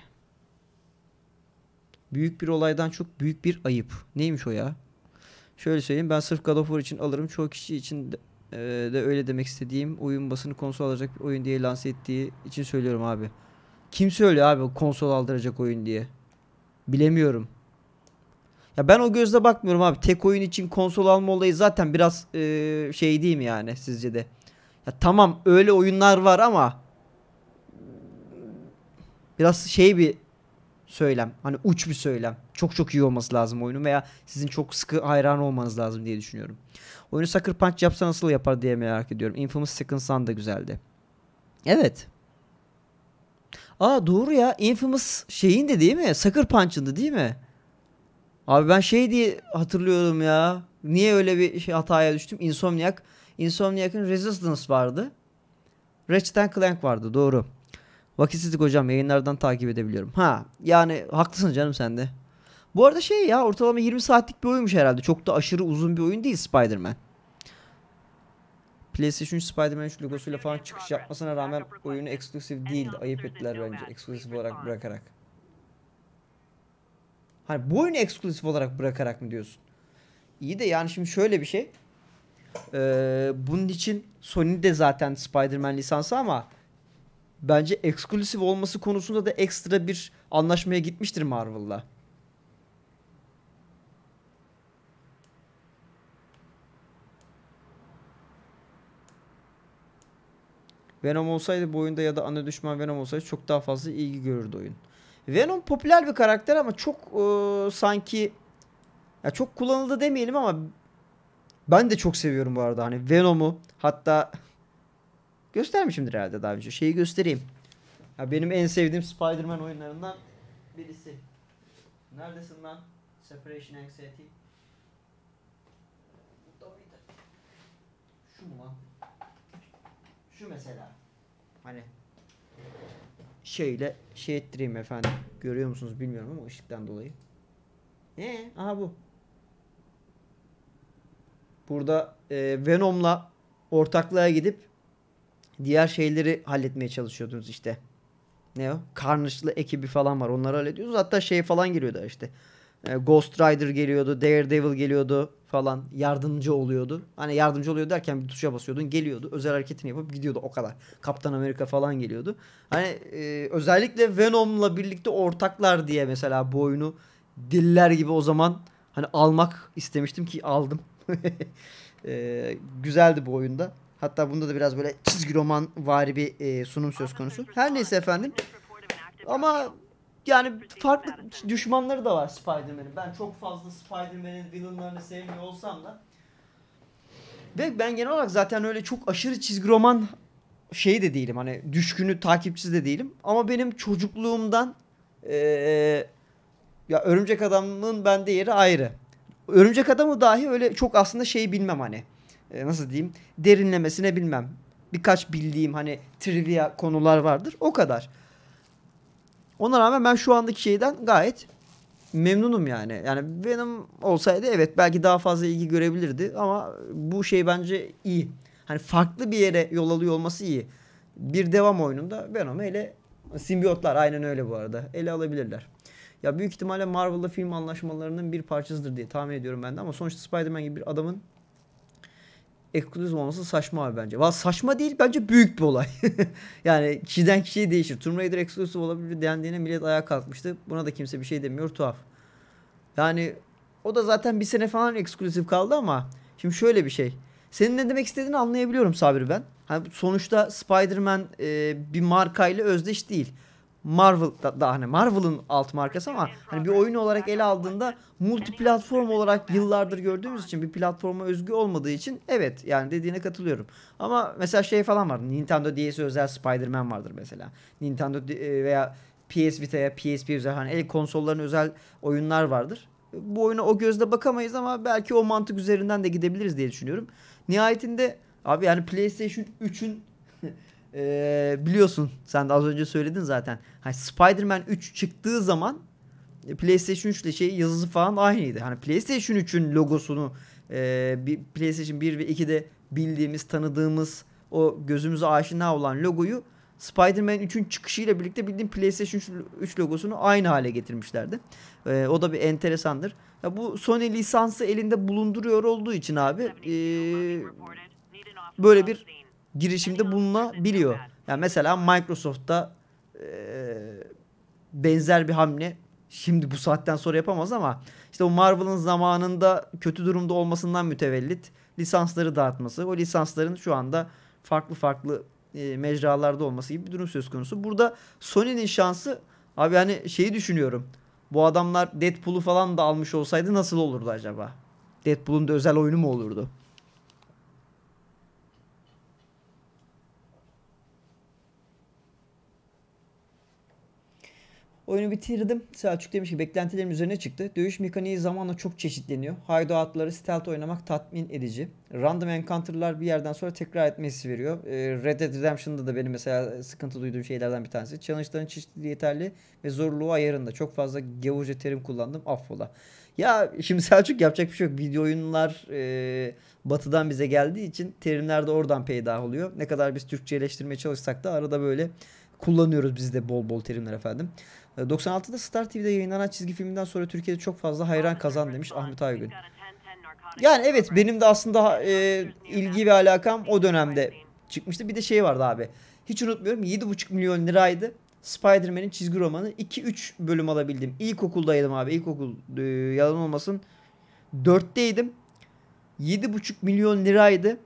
Büyük bir olaydan çok büyük bir ayıp. Neymiş o ya? Şöyle söyleyeyim, ben sırf God of War için alırım. Çoğu kişi için de, e, de öyle demek istediğim, oyun basını konsol alacak bir oyun diye lanse ettiği için söylüyorum abi. Kim söylüyor abi konsol aldıracak oyun diye? Bilemiyorum. Ya ben o gözle bakmıyorum abi. Tek oyun için konsol alma olayı zaten biraz e, şey değil mi yani sizce de? Ya tamam, öyle oyunlar var ama biraz şey bir söylem. Hani uç bir söylem. Çok çok iyi olması lazım oyunun veya sizin çok sıkı hayran olmanız lazım diye düşünüyorum. Oyunu Sucker Punch yapsa nasıl yapar diye merak ediyorum. Infamous Second Son da güzeldi. Evet. Aa doğru ya. Infamous şeyin de değil mi? Sucker Punch'ın da değil mi? Abi ben şey diye hatırlıyorum ya. Niye öyle bir şey hataya düştüm? Insomniac. Insomniac'ın Resistance vardı. Ratchet and Clank vardı. Doğru. Vakitsizlik hocam, yayınlardan takip edebiliyorum. Ha yani haklısın canım sen de. Bu arada şey ya, ortalama yirmi saatlik bir oyunmuş herhalde. Çok da aşırı uzun bir oyun değil Spider-Man. PlayStation üç Spider-Man üç logosuyla falan çıkış yapmasına rağmen oyunu eksklusif değildi. Ayıp ettiler bence eksklusif olarak bırakarak. Hani bu oyunu eksklusif olarak bırakarak mı diyorsun? İyi de yani şimdi şöyle bir şey. Ee, bunun için Sony de zaten Spider-Man lisansı ama bence eksklusif olması konusunda da ekstra bir anlaşmaya gitmiştir Marvel'la. Venom olsaydı bu oyunda ya da ana düşman Venom olsaydı çok daha fazla ilgi görürdü oyun. Venom popüler bir karakter ama çok e, sanki ya çok kullanıldı demeyelim ama ben de çok seviyorum bu arada hani Venom'u, hatta göstermişimdir herhalde daha önce. Şeyi göstereyim. Ya benim en sevdiğim Spider-Man oyunlarından birisi. Neredesin lan? Separation Anxiety. Şu mu lan? Şu mesela. Hani şeyle şey ettireyim efendim. Görüyor musunuz bilmiyorum ama ışıktan dolayı. Ee, aha bu. Burada e, Venom'la ortaklığa gidip diğer şeyleri halletmeye çalışıyordunuz işte. Ne o? Carnage'lı ekibi falan var. Onları hallediyoruz. Hatta şey falan geliyordu işte. E, Ghost Rider geliyordu. Daredevil geliyordu falan. Yardımcı oluyordu. Hani yardımcı oluyor derken bir tuşa basıyordun. Geliyordu. Özel hareketini yapıp gidiyordu. O kadar. Kaptan Amerika falan geliyordu. Hani e, özellikle Venom'la birlikte ortaklar diye mesela bu oyunu diller gibi o zaman hani almak istemiştim ki aldım. Ee, güzeldi bu oyunda. Hatta bunda da biraz böyle çizgi roman vari bir e, sunum söz konusu. Her neyse efendim. Ama yani farklı düşmanları da var Spider-Man'in. Ben çok fazla Spider-Man'in villainlarını sevmiyor olsam da. Ve ben genel olarak zaten öyle çok aşırı çizgi roman şey de değilim. Hani düşkünü takipçisi de değilim. Ama benim çocukluğumdan ee, ya Örümcek Adam'ın bende yeri ayrı. Örümcek Adam'ı dahi öyle çok aslında şey bilmem hani. E, nasıl diyeyim? Derinlemesine bilmem. Birkaç bildiğim hani trivia konular vardır. O kadar. Ona rağmen ben şu andaki şeyden gayet memnunum yani. Yani benim olsaydı evet belki daha fazla ilgi görebilirdi ama bu şey bence iyi. Hani farklı bir yere yol alıyor olması iyi. Bir devam oyununda Venom'u ele simbiyotlar aynen öyle bu arada. Ele alabilirler. Ya büyük ihtimalle Marvel'la film anlaşmalarının bir parçasıdır diye tahmin ediyorum ben de ama sonuçta Spider-Man gibi bir adamın eksklusif olması saçma abi bence. Valla saçma değil bence büyük bir olay. Yani kişiden kişiye değişir. Tomb Raider eksklusif olabilir dendiğine millet ayağa kalkmıştı. Buna da kimse bir şey demiyor. Tuhaf. Yani o da zaten bir sene falan eksklusif kaldı ama şimdi şöyle bir şey. Senin ne demek istediğini anlayabiliyorum Sabri ben. Hani sonuçta Spider-Man e, bir markayla özdeş değil. Marvel da, da hani Marvel'ın alt markası ama hani bir oyun olarak ele aldığında multi platform olarak yıllardır gördüğümüz için bir platforma özgü olmadığı için evet yani dediğine katılıyorum. Ama mesela şey falan var. Nintendo D S'e özel Spider-Man vardır mesela. Nintendo veya P S Vita'ya, P S P özel hani el konsollarına özel oyunlar vardır. Bu oyuna o gözle bakamayız ama belki o mantık üzerinden de gidebiliriz diye düşünüyorum. Nihayetinde abi yani PlayStation üçün Ee, biliyorsun sen de az önce söyledin zaten. Hani Spider-Man üç çıktığı zaman PlayStation üç ile şey yazısı falan aynıydı. Hani PlayStation üçün logosunu e, bir PlayStation bir ve ikide bildiğimiz, tanıdığımız o gözümüze aşina olan logoyu Spider-Man üçün çıkışıyla birlikte bildiğim PlayStation üç logosunu aynı hale getirmişlerdi. Ee, o da bir enteresandır. Ya bu Sony lisansı elinde bulunduruyor olduğu için abi e, böyle bir girişimde bulunabiliyor. Yani mesela Microsoft'ta e, benzer bir hamle şimdi bu saatten sonra yapamaz ama işte o Marvel'ın zamanında kötü durumda olmasından mütevellit lisansları dağıtması, o lisansların şu anda farklı farklı e, mecralarda olması gibi bir durum söz konusu. Burada Sony'nin şansı abi hani şeyi düşünüyorum. Bu adamlar Deadpool'u falan da almış olsaydı nasıl olurdu acaba? Deadpool'un da özel oyunu mu olurdu? Oyunu bitirdim. Selçuk demiş ki beklentilerim üzerine çıktı. Dövüş mekaniği zamanla çok çeşitleniyor. Hideout'ları stealth oynamak tatmin edici. Random encounter'lar bir yerden sonra tekrar etme hissi veriyor. Ee, Red Dead Redemption'da da benim mesela sıkıntı duyduğum şeylerden bir tanesi. Challenge'ların çeşitliliği yeterli ve zorluğu ayarında. Çok fazla gavurca terim kullandım. Affola. Ya şimdi Selçuk yapacak bir şey yok. Video oyunlar e, batıdan bize geldiği için terimler de oradan peydah oluyor. Ne kadar biz Türkçeleştirmeye çalışsak da arada böyle kullanıyoruz biz de bol bol terimler efendim. doksan altıda Star T V'de yayınlanan çizgi filminden sonra Türkiye'de çok fazla hayran kazan demiş Ahmet Aygün. Yani evet benim de aslında e, ilgi ve alakam o dönemde çıkmıştı. Bir de şey vardı abi. Hiç unutmuyorum yedi buçuk milyon liraydı. Spider-Man'in çizgi romanı. iki üç bölüm alabildim. İlkokuldaydım abi. İlkokul e, yalan olmasın. dörtteydim. yedi buçuk milyon liraydı.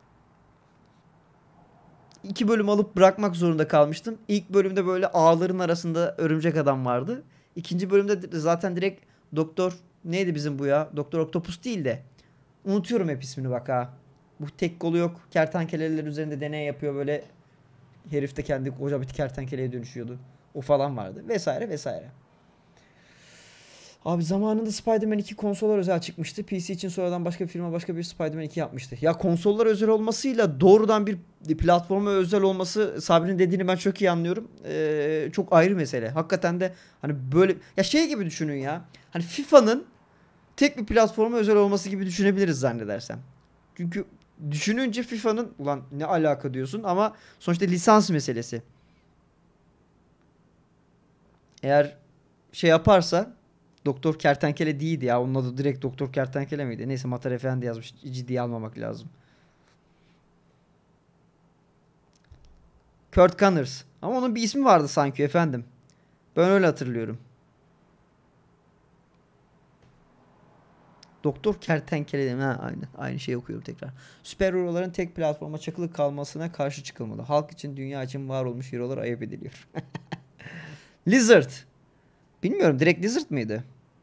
İki bölüm alıp bırakmak zorunda kalmıştım. İlk bölümde böyle ağların arasında örümcek adam vardı. İkinci bölümde zaten direkt doktor neydi bizim bu ya? Doktor Octopus değil de. Unutuyorum hep ismini bak ha. Bu tek kolu yok. Kertenkeleler üzerinde deney yapıyor böyle. Herif de kendi koca bir kertenkeleye dönüşüyordu. O falan vardı. Vesaire vesaire. Abi zamanında Spider-Man iki konsollar özel çıkmıştı. P C için sonradan başka bir firma başka bir Spider-Man iki yapmıştı. Ya konsollar özel olmasıyla doğrudan bir platforma özel olması Sabri'nin dediğini ben çok iyi anlıyorum. Ee, çok ayrı mesele. Hakikaten de hani böyle ya şey gibi düşünün ya. Hani FIFA'nın tek bir platforma özel olması gibi düşünebiliriz zannedersem. Çünkü düşününce FIFA'nın ulan ne alaka diyorsun ama sonuçta lisans meselesi. Eğer şey yaparsa Doktor Kertenkele değildi ya. Onun adı direkt Doktor Kertenkele miydi? Neyse Matar Efendi yazmış. Ciddiye almamak lazım. Kurt Connors. Ama onun bir ismi vardı sanki efendim. Ben öyle hatırlıyorum. Doktor Kertenkele dedim. Ha, aynı. Aynı şeyi okuyorum tekrar. Süper hero'ların tek platforma çakılı kalmasına karşı çıkılmalı. Halk için, dünya için var olmuş hero'lar ayıp ediliyor. Lizard. Bilmiyorum. Direkt Lizard mıydı?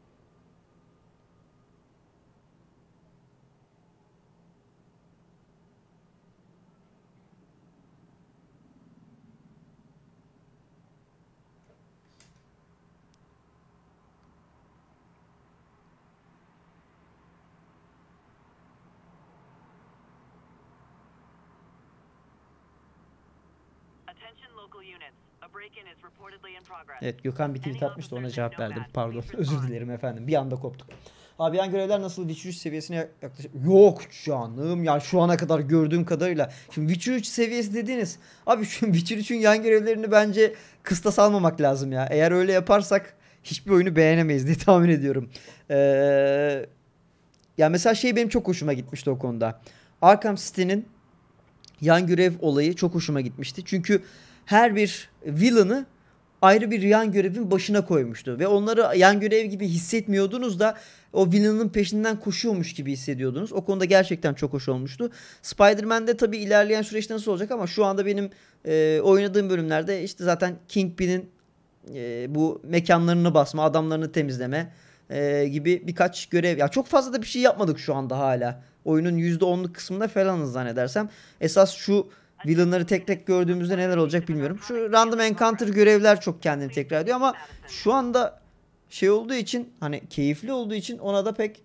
Attention local units. A break-in is reportedly in progress. Evet, Gökhan bir tweet atmıştı, ona cevap verdim. Pardon. Özür dilerim efendim. Bir anda koptuk. Abi yan görevler nasıl? Witcher üç seviyesine yaklaşık... Yok canım ya, şu ana kadar gördüğüm kadarıyla. Şimdi Witcher üç seviyesi dediniz. Abi şu Witcher üçün yan görevlerini bence kıstas almamak lazım ya. Eğer öyle yaparsak hiçbir oyunu beğenemeyiz diye tahmin ediyorum. Ee, ya mesela şey benim çok hoşuma gitmişti o konuda. Arkham City'nin yan görev olayı çok hoşuma gitmişti. Çünkü her bir villain'ı ayrı bir yan görevin başına koymuştu. Ve onları yan görev gibi hissetmiyordunuz da o villain'ın peşinden koşuyormuş gibi hissediyordunuz. O konuda gerçekten çok hoş olmuştu. Spider-Man'de tabii ilerleyen süreçte nasıl olacak ama şu anda benim e, oynadığım bölümlerde işte zaten Kingpin'in e, bu mekanlarını basma, adamlarını temizleme e, gibi birkaç görev. Ya çok fazla da bir şey yapmadık şu anda hala. Oyunun yüzde onluk kısmında falanız zannedersem. Esas şu villainları tek tek gördüğümüzde neler olacak bilmiyorum. Şu random encounter görevler çok kendini tekrar ediyor ama şu anda şey olduğu için, hani keyifli olduğu için ona da pek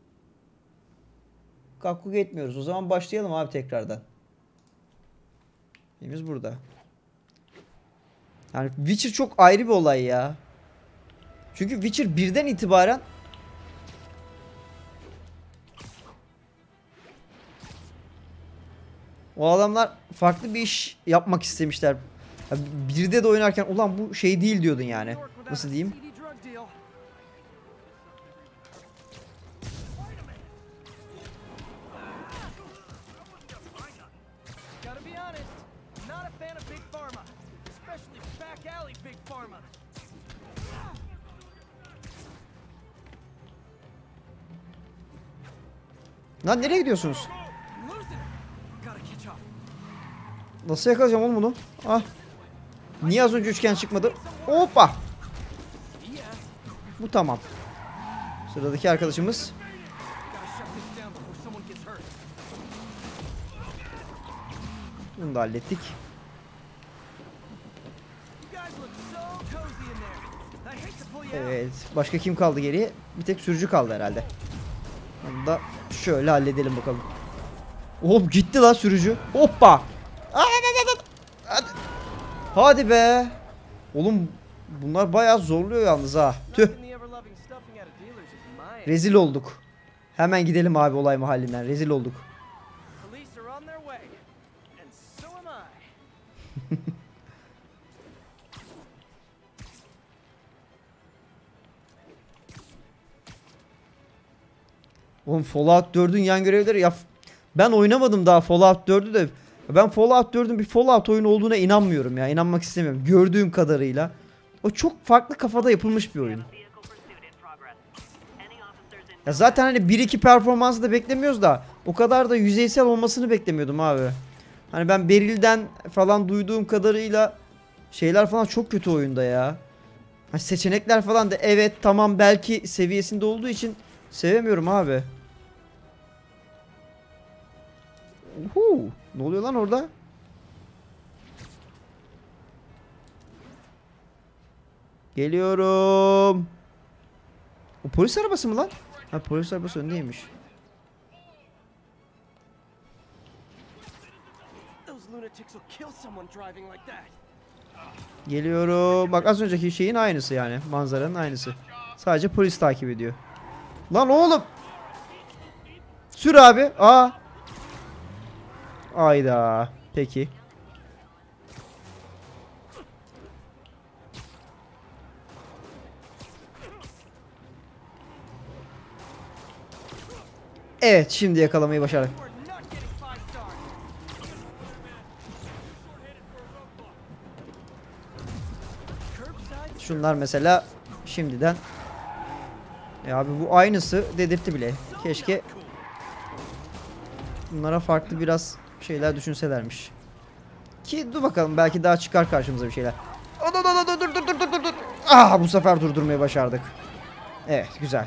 kakkuk etmiyoruz. O zaman başlayalım abi tekrardan. Neyimiz burada. Yani Witcher çok ayrı bir olay ya. Çünkü Witcher birden itibaren o adamlar farklı bir iş yapmak istemişler. Ya birde de oynarken ulan bu şey değil diyordun yani. Nasıl diyeyim? Gotta be honest, not a fan of Big Pharma, especially back alley Big Pharma. Lan nereye gidiyorsunuz? Losing it. Gotta catch up. Nasıl yakalayacağım oğlum bunu? Ah. Niye az önce üçgen çıkmadı? Hoppa. Bu tamam. Sıradaki arkadaşımız. Gotta shut this down before someone gets hurt. Bunu da hallettik. You guys look so cozy in there. I hate to pull you out. Evet. Başka kim kaldı geriye? Bir tek sürücü kaldı herhalde. Onu da şöyle halledelim bakalım. Oğlum gitti lan sürücü. Hoppa. Hadi. Hadi be. Oğlum bunlar bayağı zorluyor yalnız ha. Tüh. Nothing the ever-loving stuffing at a dealer's is my Rezil olduk. Hemen gidelim abi olay mahallinden. Rezil olduk. Police are on their way. And so am I. Oğlum Fallout dördün yan görevleri ya, ben oynamadım daha Fallout dördü de, ben Fallout dördün bir Fallout oyunu olduğuna inanmıyorum ya, inanmak istemiyorum gördüğüm kadarıyla. O çok farklı kafada yapılmış bir oyun. Vehicle pursuit in progress. Any officers in Ya zaten hani bir iki performansı da beklemiyoruz da o kadar da yüzeysel olmasını beklemiyordum abi. Hani ben Beryl'den falan duyduğum kadarıyla şeyler falan çok kötü oyunda ya. Hani seçenekler falan da evet tamam belki seviyesinde olduğu için sevemiyorum abi. Uhu, ne oluyor lan orada? Geliyorum. O polis arabası mı lan? Ha, polis arabası öndeymiş. Those lunatics will kill someone driving like that. Geliyorum. Bak az önceki şeyin aynısı yani. Manzaranın aynısı. Sadece polis takip ediyor. Lan oğlum. Sür abi. Aa. Ayda. Peki. Evet, şimdi yakalamayı başardık. We're not getting five stars. Curbside. Şunlar mesela şimdiden. E abi bu aynısı dedirtti bile. So Keşke bunlara farklı biraz şeyler düşünselermiş. Ki dur bakalım, belki daha çıkar karşımıza bir şeyler. Dur dur dur dur dur dur dur dur. Ah, bu sefer durdurmayı başardık. Evet, güzel.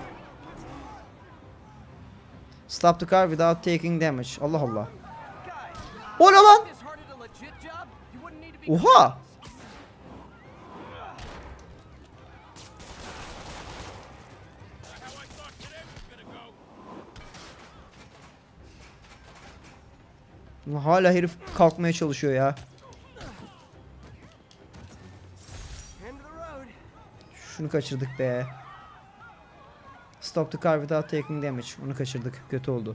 Stop the car without taking damage. Allah Allah. O ne lan? This hearted a legit job, you wouldn't need to be. Oha! Ulan hala herif kalkmaya çalışıyor ya. End of the road. Şunu kaçırdık be. Stop the car without taking damage. Onu kaçırdık. Kötü oldu.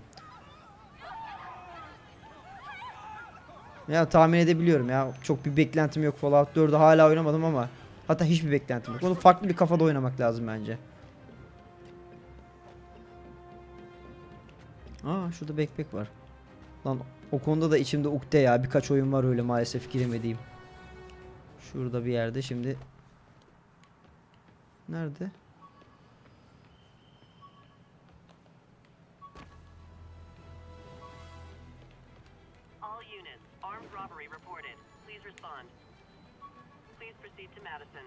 Ya tahmin edebiliyorum ya. Çok bir beklentim yok. Fallout dördü hala oynamadım ama. Hatta hiçbir beklentim yok. Onu farklı bir kafada oynamak lazım bence. Aa, şurada backpack var. Lan o konuda da içimde ukde ya. Birkaç oyun var öyle maalesef giremediğim. Şurada bir yerde şimdi. Nerede? All units, armed robbery reported. Please respond. Please proceed to Madison.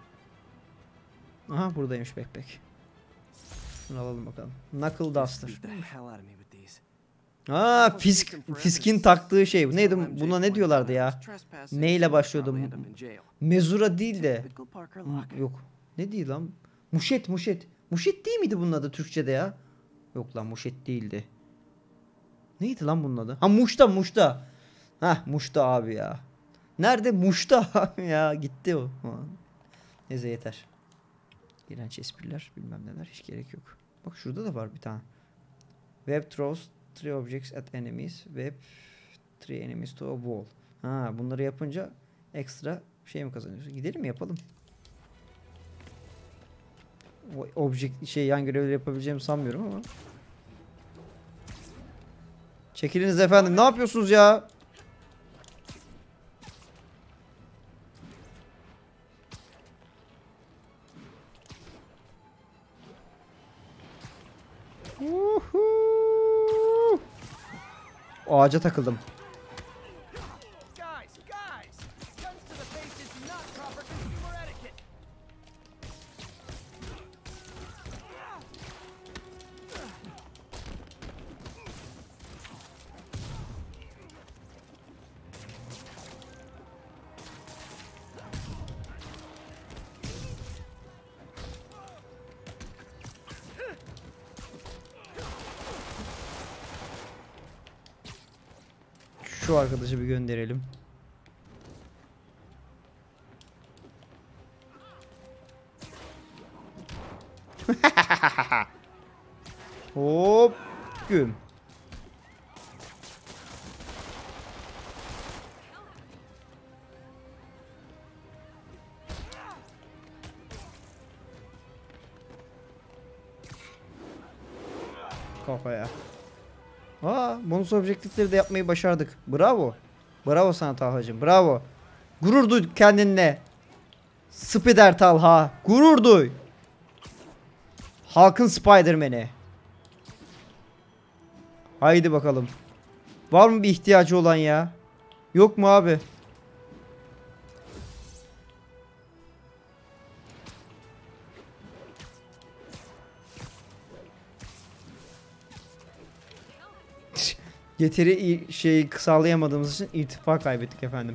Aha, buradaymış backpack. Şunu alalım bakalım. Knuckle Duster. Beat the hell out of me with these. Aa, Fisk, Fisk'in taktığı şey. Neydi? Buna ne diyorlardı ya? M ile başlıyordu. Mezura değil de. M- Yok. Ne değil lan? Muşet, muşet. Muşet değil miydi bunun adı Türkçe'de ya? Yok lan, muşet değildi. Neydi lan bunun adı? Ha, Muş'ta, Muş'ta. Hah, Muş'ta abi ya. Nerede? Muş'ta abi ya. Gitti o. Ha. Neyse, yeter. İğrenç espriler, bilmem neler, hiç gerek yok. Bak şurada da var bir tane. Web throws three objects at enemies. Web three enemies to a wall. Ha, bunları yapınca ekstra şey mi kazanıyorsun? Gidelim mi, yapalım? O object şey, yan görevleri yapabileceğimi sanmıyorum ama. Çekiliniz efendim. Ne yapıyorsunuz ya? Uhu. Ağaca takıldım. Guys, guys! Guns to the face is not proper consumer etiquette. Şu arkadaşı bir gönderelim. Hop, güm. Kafaya. Aa, bonus objektifleri de yapmayı başardık. Bravo. Bravo sana Talhacığım. Bravo. Gurur duy kendinle. Spider Talha. Gurur duy. Halkın Spider-Man'i. Haydi bakalım. Var mı bir ihtiyacı olan ya? Yok mu abi? Yeteri şeyi sağlayamadığımız için irtifa kaybettik efendim.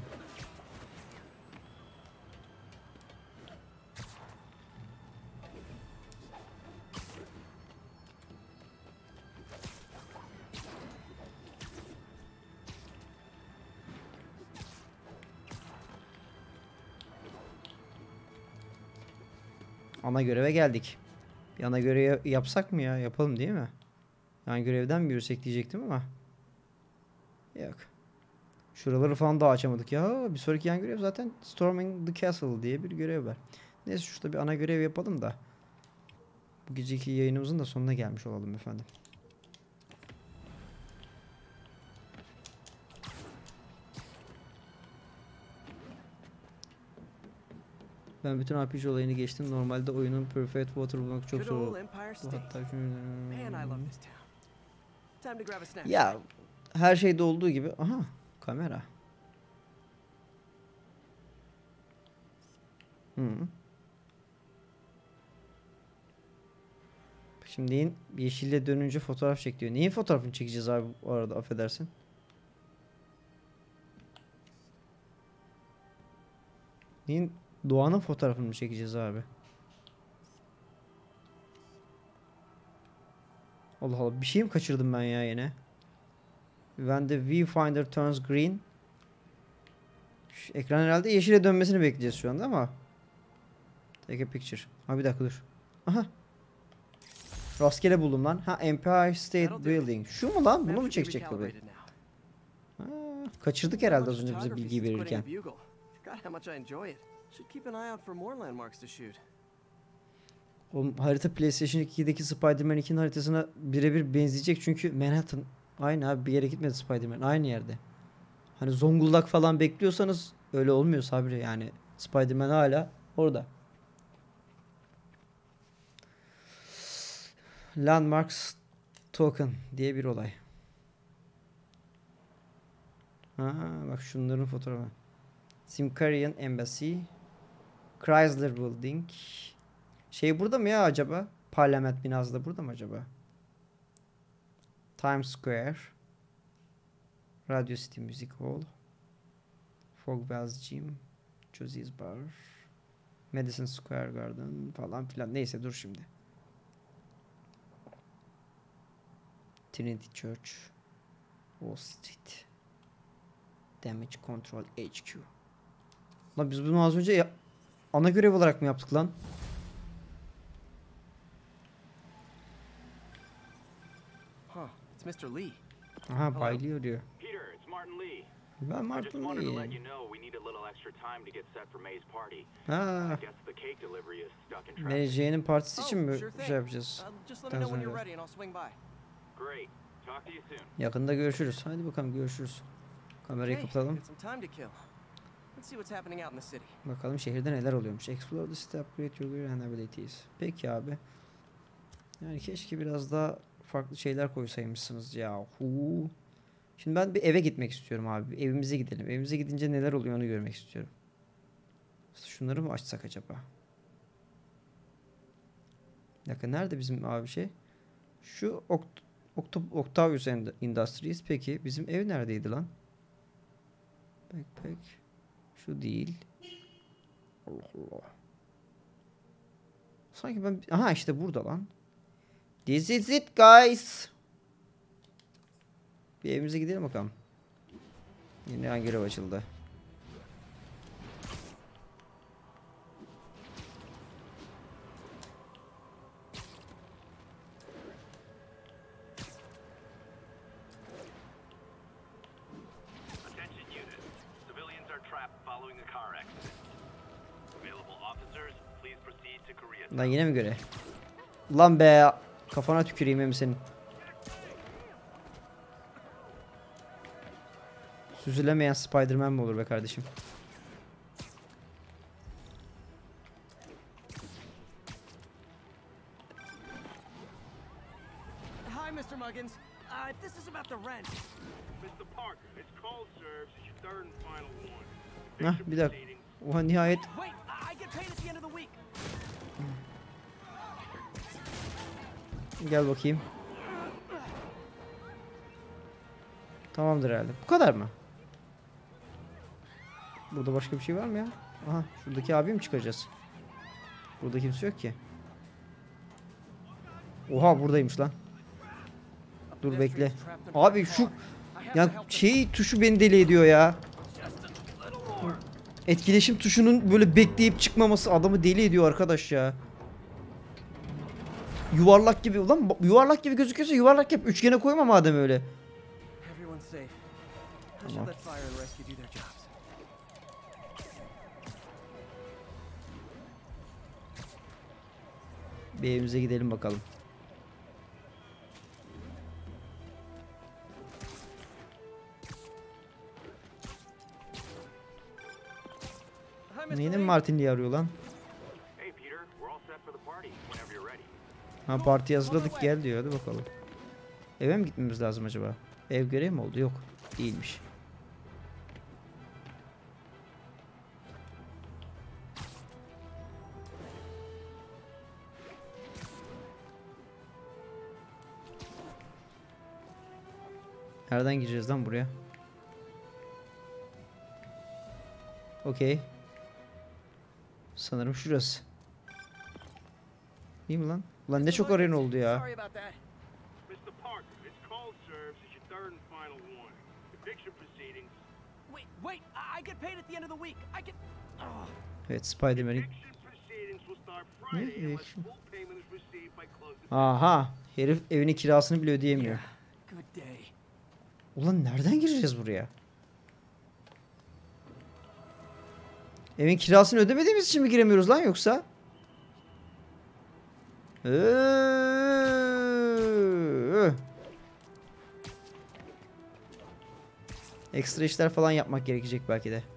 Ana göreve geldik. Bir ana görev yapsak mı ya? Yapalım değil mi? Yani görevden mi yürüsek diyecektim ama. Yok. Şuraları falan daha açamadık ya. Bir sonraki yan görev zaten Storming the Castle diye bir görev var. Neyse, şurada bir ana görev yapalım da. Bu geceki yayınımızın da sonuna gelmiş olalım efendim. Ben bütün R P G olayını geçtim. Normalde oyunun Perfect Water bulmak çok Good zor. old Empire Bu State. hatta şunu... Man, Man, I love this town. Time to grab a snack. Ya her şeyde olduğu gibi. Aha, kamera. Hı. Şimdi yeşille dönünce fotoğraf çek diyor. Neyin fotoğrafını çekeceğiz abi bu arada, affedersin. Neyin, doğanın fotoğrafını mı çekeceğiz abi? Allah Allah, bir şey mi kaçırdım ben ya yine? When the viewfinder turns green. Şu ekran herhalde yeşile dönmesini bekleyeceğiz şu anda ama. Take a picture. Ha bir dakika dur. Aha. Rastgele buldum lan. Ha, Empire State Building. Şu mu lan? Bunu mu çekecek tabii? Ha, kaçırdık herhalde az önce bize bilgiyi verirken. God, how much I enjoy it. Should keep an eye out for more landmarks to shoot. O harita PlayStation iki'deki Spider-Man iki'nin haritasına birebir benzeyecek çünkü Manhattan aynı abi, bir yere gitmedi Spider-Man, aynı yerde. Hani Zonguldak falan bekliyorsanız öyle olmuyor Sabri, yani Spider-Man hala orada. Landmarks Token diye bir olay. Ha bak şunların fotoğrafı. Simkarian Embassy, Chrysler Building. Şey burada mı ya acaba? Parlament binası da burada mı acaba? Times Square, Radio City Music Hall, Fogwell's Gym, Josie's Bar, Madison Square Garden falan filan. Neyse dur şimdi. Trinity Church, Wall Street, Damage Control H Q. Lan biz bunu az önce ya ana görev olarak mı yaptık lan? Huh, it's mister Lee. Aha baylıyor diyor. Peter, it's Martin Lee. Ben I just Martin wanted to let Lee. you know we need a little extra time to get set for May's party. Ha, I guess the cake delivery is stuck in traffic. Mary Jane'in partisi için mi Oh, sure thing. şey yapacağız? Uh, just let me know when you're ready and I'll swing by. Great. Talk to you soon. Yakında görüşürüz. Hadi bakalım görüşürüz. Kamerayı Okay, kapatalım. got some time to kill. Let's see what's happening out in the city. Bakalım şehirde neler oluyormuş. Explore the city, upgrade your gear and abilities. Peki abi. Yani keşke biraz daha farklı şeyler koysaymışsınız ya. Huu. Şimdi ben bir eve gitmek istiyorum abi. Bir evimize gidelim. Evimize gidince neler oluyor onu görmek istiyorum. Şunları mı açsak acaba? Bir dakika, nerede bizim abi şey? Şu Oct Octo Octavius Industries. Peki bizim ev neredeydi lan? Backpack. Şu değil. Allah Allah. Sanki ben... Aha işte burada lan. This is it guys. Bir evimize gidelim bakalım. Yine hangi görev açıldı? Attention unit. Civilians are trapped following a car accident. Available officers, please proceed to Korea. Lan yine mi görev? Lan be. Kafana tüküreyim hem senin. Süzülemeyen Spider-Man mi olur be kardeşim? Hi, mister Muggins. Uh, this is about the rent. Mister Parker, it's call serves is your third and final one. Hah bir dakika. Oha nihayet. Wait, I I get paid at the end of the week. Gel bakayım. Tamamdır herhalde. Bu kadar mı? Burada başka bir şey var mı ya? Aha şuradaki abiyi mi çıkaracağız? Burada kimse yok ki. Oha buradaymış lan. Dur bekle. Abi şu ya şey tuşu beni deli ediyor ya. Etkileşim tuşunun böyle bekleyip çıkmaması adamı deli ediyor arkadaş ya. Yuvarlak gibi ulan yuvarlak gibi gözüküyorsa yuvarlak yap. Üçgene koyma madem öyle. Everyone's safe. I should Tamam. let fire and rescue do their jobs. Bir evimize gidelim bakalım. Hi, mister Neyini Lee. Martin diye arıyor lan? Hey Peter, we're all set for the party whenever you're ready. Ha parti hazırladık gel diyor. Hadi bakalım. Eve mi gitmemiz lazım acaba? Ev görevi mi oldu? Yok. Değilmiş. Nereden gireceğiz lan buraya? Okey. Sanırım şurası. İyi mi lan? Ulan ne çok arena oldu ya. Sorry about that. Mister Parker, this call serves as your third and final warning. Eviction proceedings. Wait, wait. I I get paid at the end of the week. I get. Oh. Evet Spider-Man'in. Eviction proceedings will start Friday unless eviction? full payment is received by close of Aha. Herif evinin kirasını bile ödeyemiyor. Good day. Ulan nereden gireceğiz buraya? Evin kirasını ödemediğimiz için mi giremiyoruz lan yoksa? Eee. Ekstra işler falan yapmak gerekecek belki de.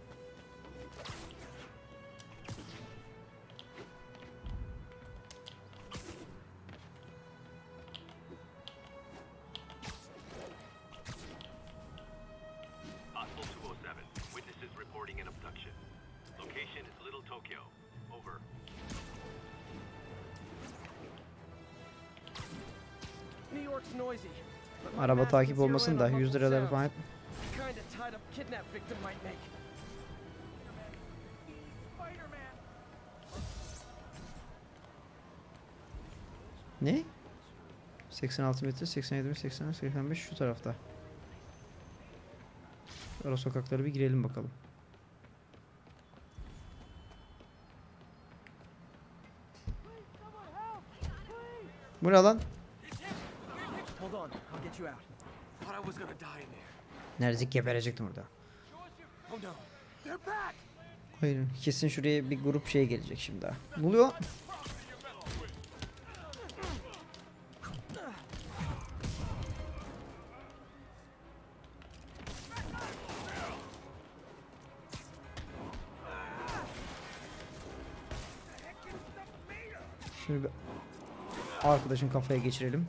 Hostile two oh seven. Witnesses reporting an abduction. Location is Little Tokyo. Over. New York's noisy. but my Araba mask takip can zero olmasın in da on yüz local liraları sounds. falan. Kinda tied up kidnap victim might make. Spider-Man. Ne? seksen altı metre, seksen yedi, seksen, seksen beş şu tarafta. Ara sokaklara bir girelim bakalım. Bu ne lan? Hold on, I'll get you out. Thought I was gonna die in there. Neredeyse geberecektim orada. Oh no, they're back. Hayır, kesin şuraya bir grup şey gelecek şimdi daha. Ne oluyor? Şunu bir arkadaşın kafaya geçirelim.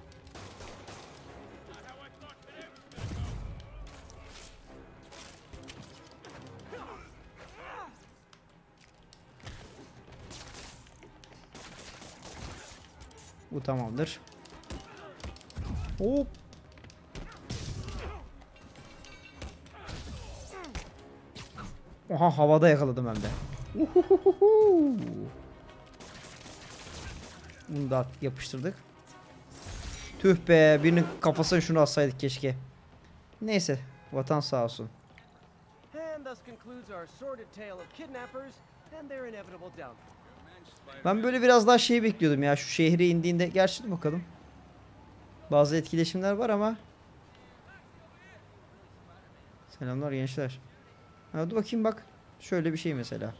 Bu tamamdır. Hop. Oha havada yakaladım hem de. Uhuhuhu. Bunu da yapıştırdık. Tüh be, birinin kafasına şunu atsaydık keşke. Neyse, vatan sağ olsun. And thus concludes our sordid tale of kidnappers and their inevitable downfall. Ben böyle biraz daha şey bekliyordum ya, şu şehre indiğinde. Gerçi dur bakalım. Bazı etkileşimler var ama. Selamlar gençler. Ha, dur bakayım bak. Şöyle bir şey mesela.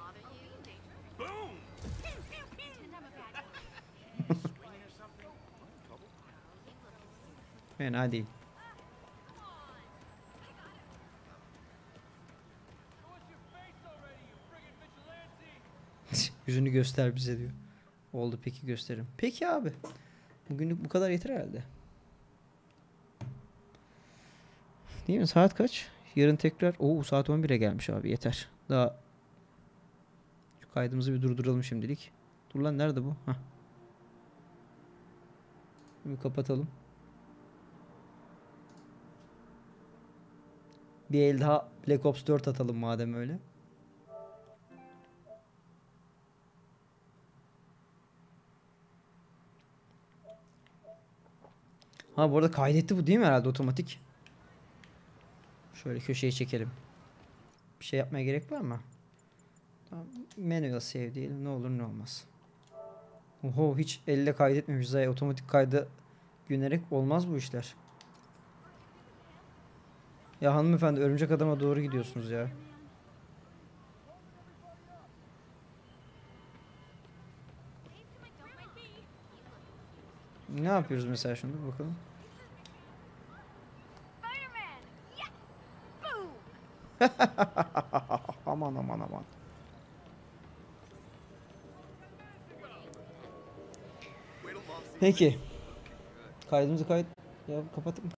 Fena değil. Yüzünü göster bize diyor. Oldu peki gösteririm. Peki abi. Bugünlük bu kadar yeter herhalde. Değil mi? Saat kaç? Yarın tekrar. Oo saat on bire gelmiş abi yeter. Daha şu kaydımızı bir durduralım şimdilik. Dur lan nerede bu? Hah. Bir kapatalım. Bir el daha Black Ops dört atalım madem öyle. Ha bu arada kaydetti bu değil mi herhalde otomatik? Şöyle köşeye çekelim. Bir şey yapmaya gerek var mı? Tamam. Manual save diyelim. Ne olur ne olmaz. Oho hiç elle kaydetmemiş. Zaten otomatik kayda günerek olmaz bu işler. Ya hanımefendi örümcek adama doğru gidiyorsunuz ya. Ne yapıyoruz mesela şimdi bakalım. Aman aman aman. Peki. Kaydımızı kayıt. Ya kapattık mı?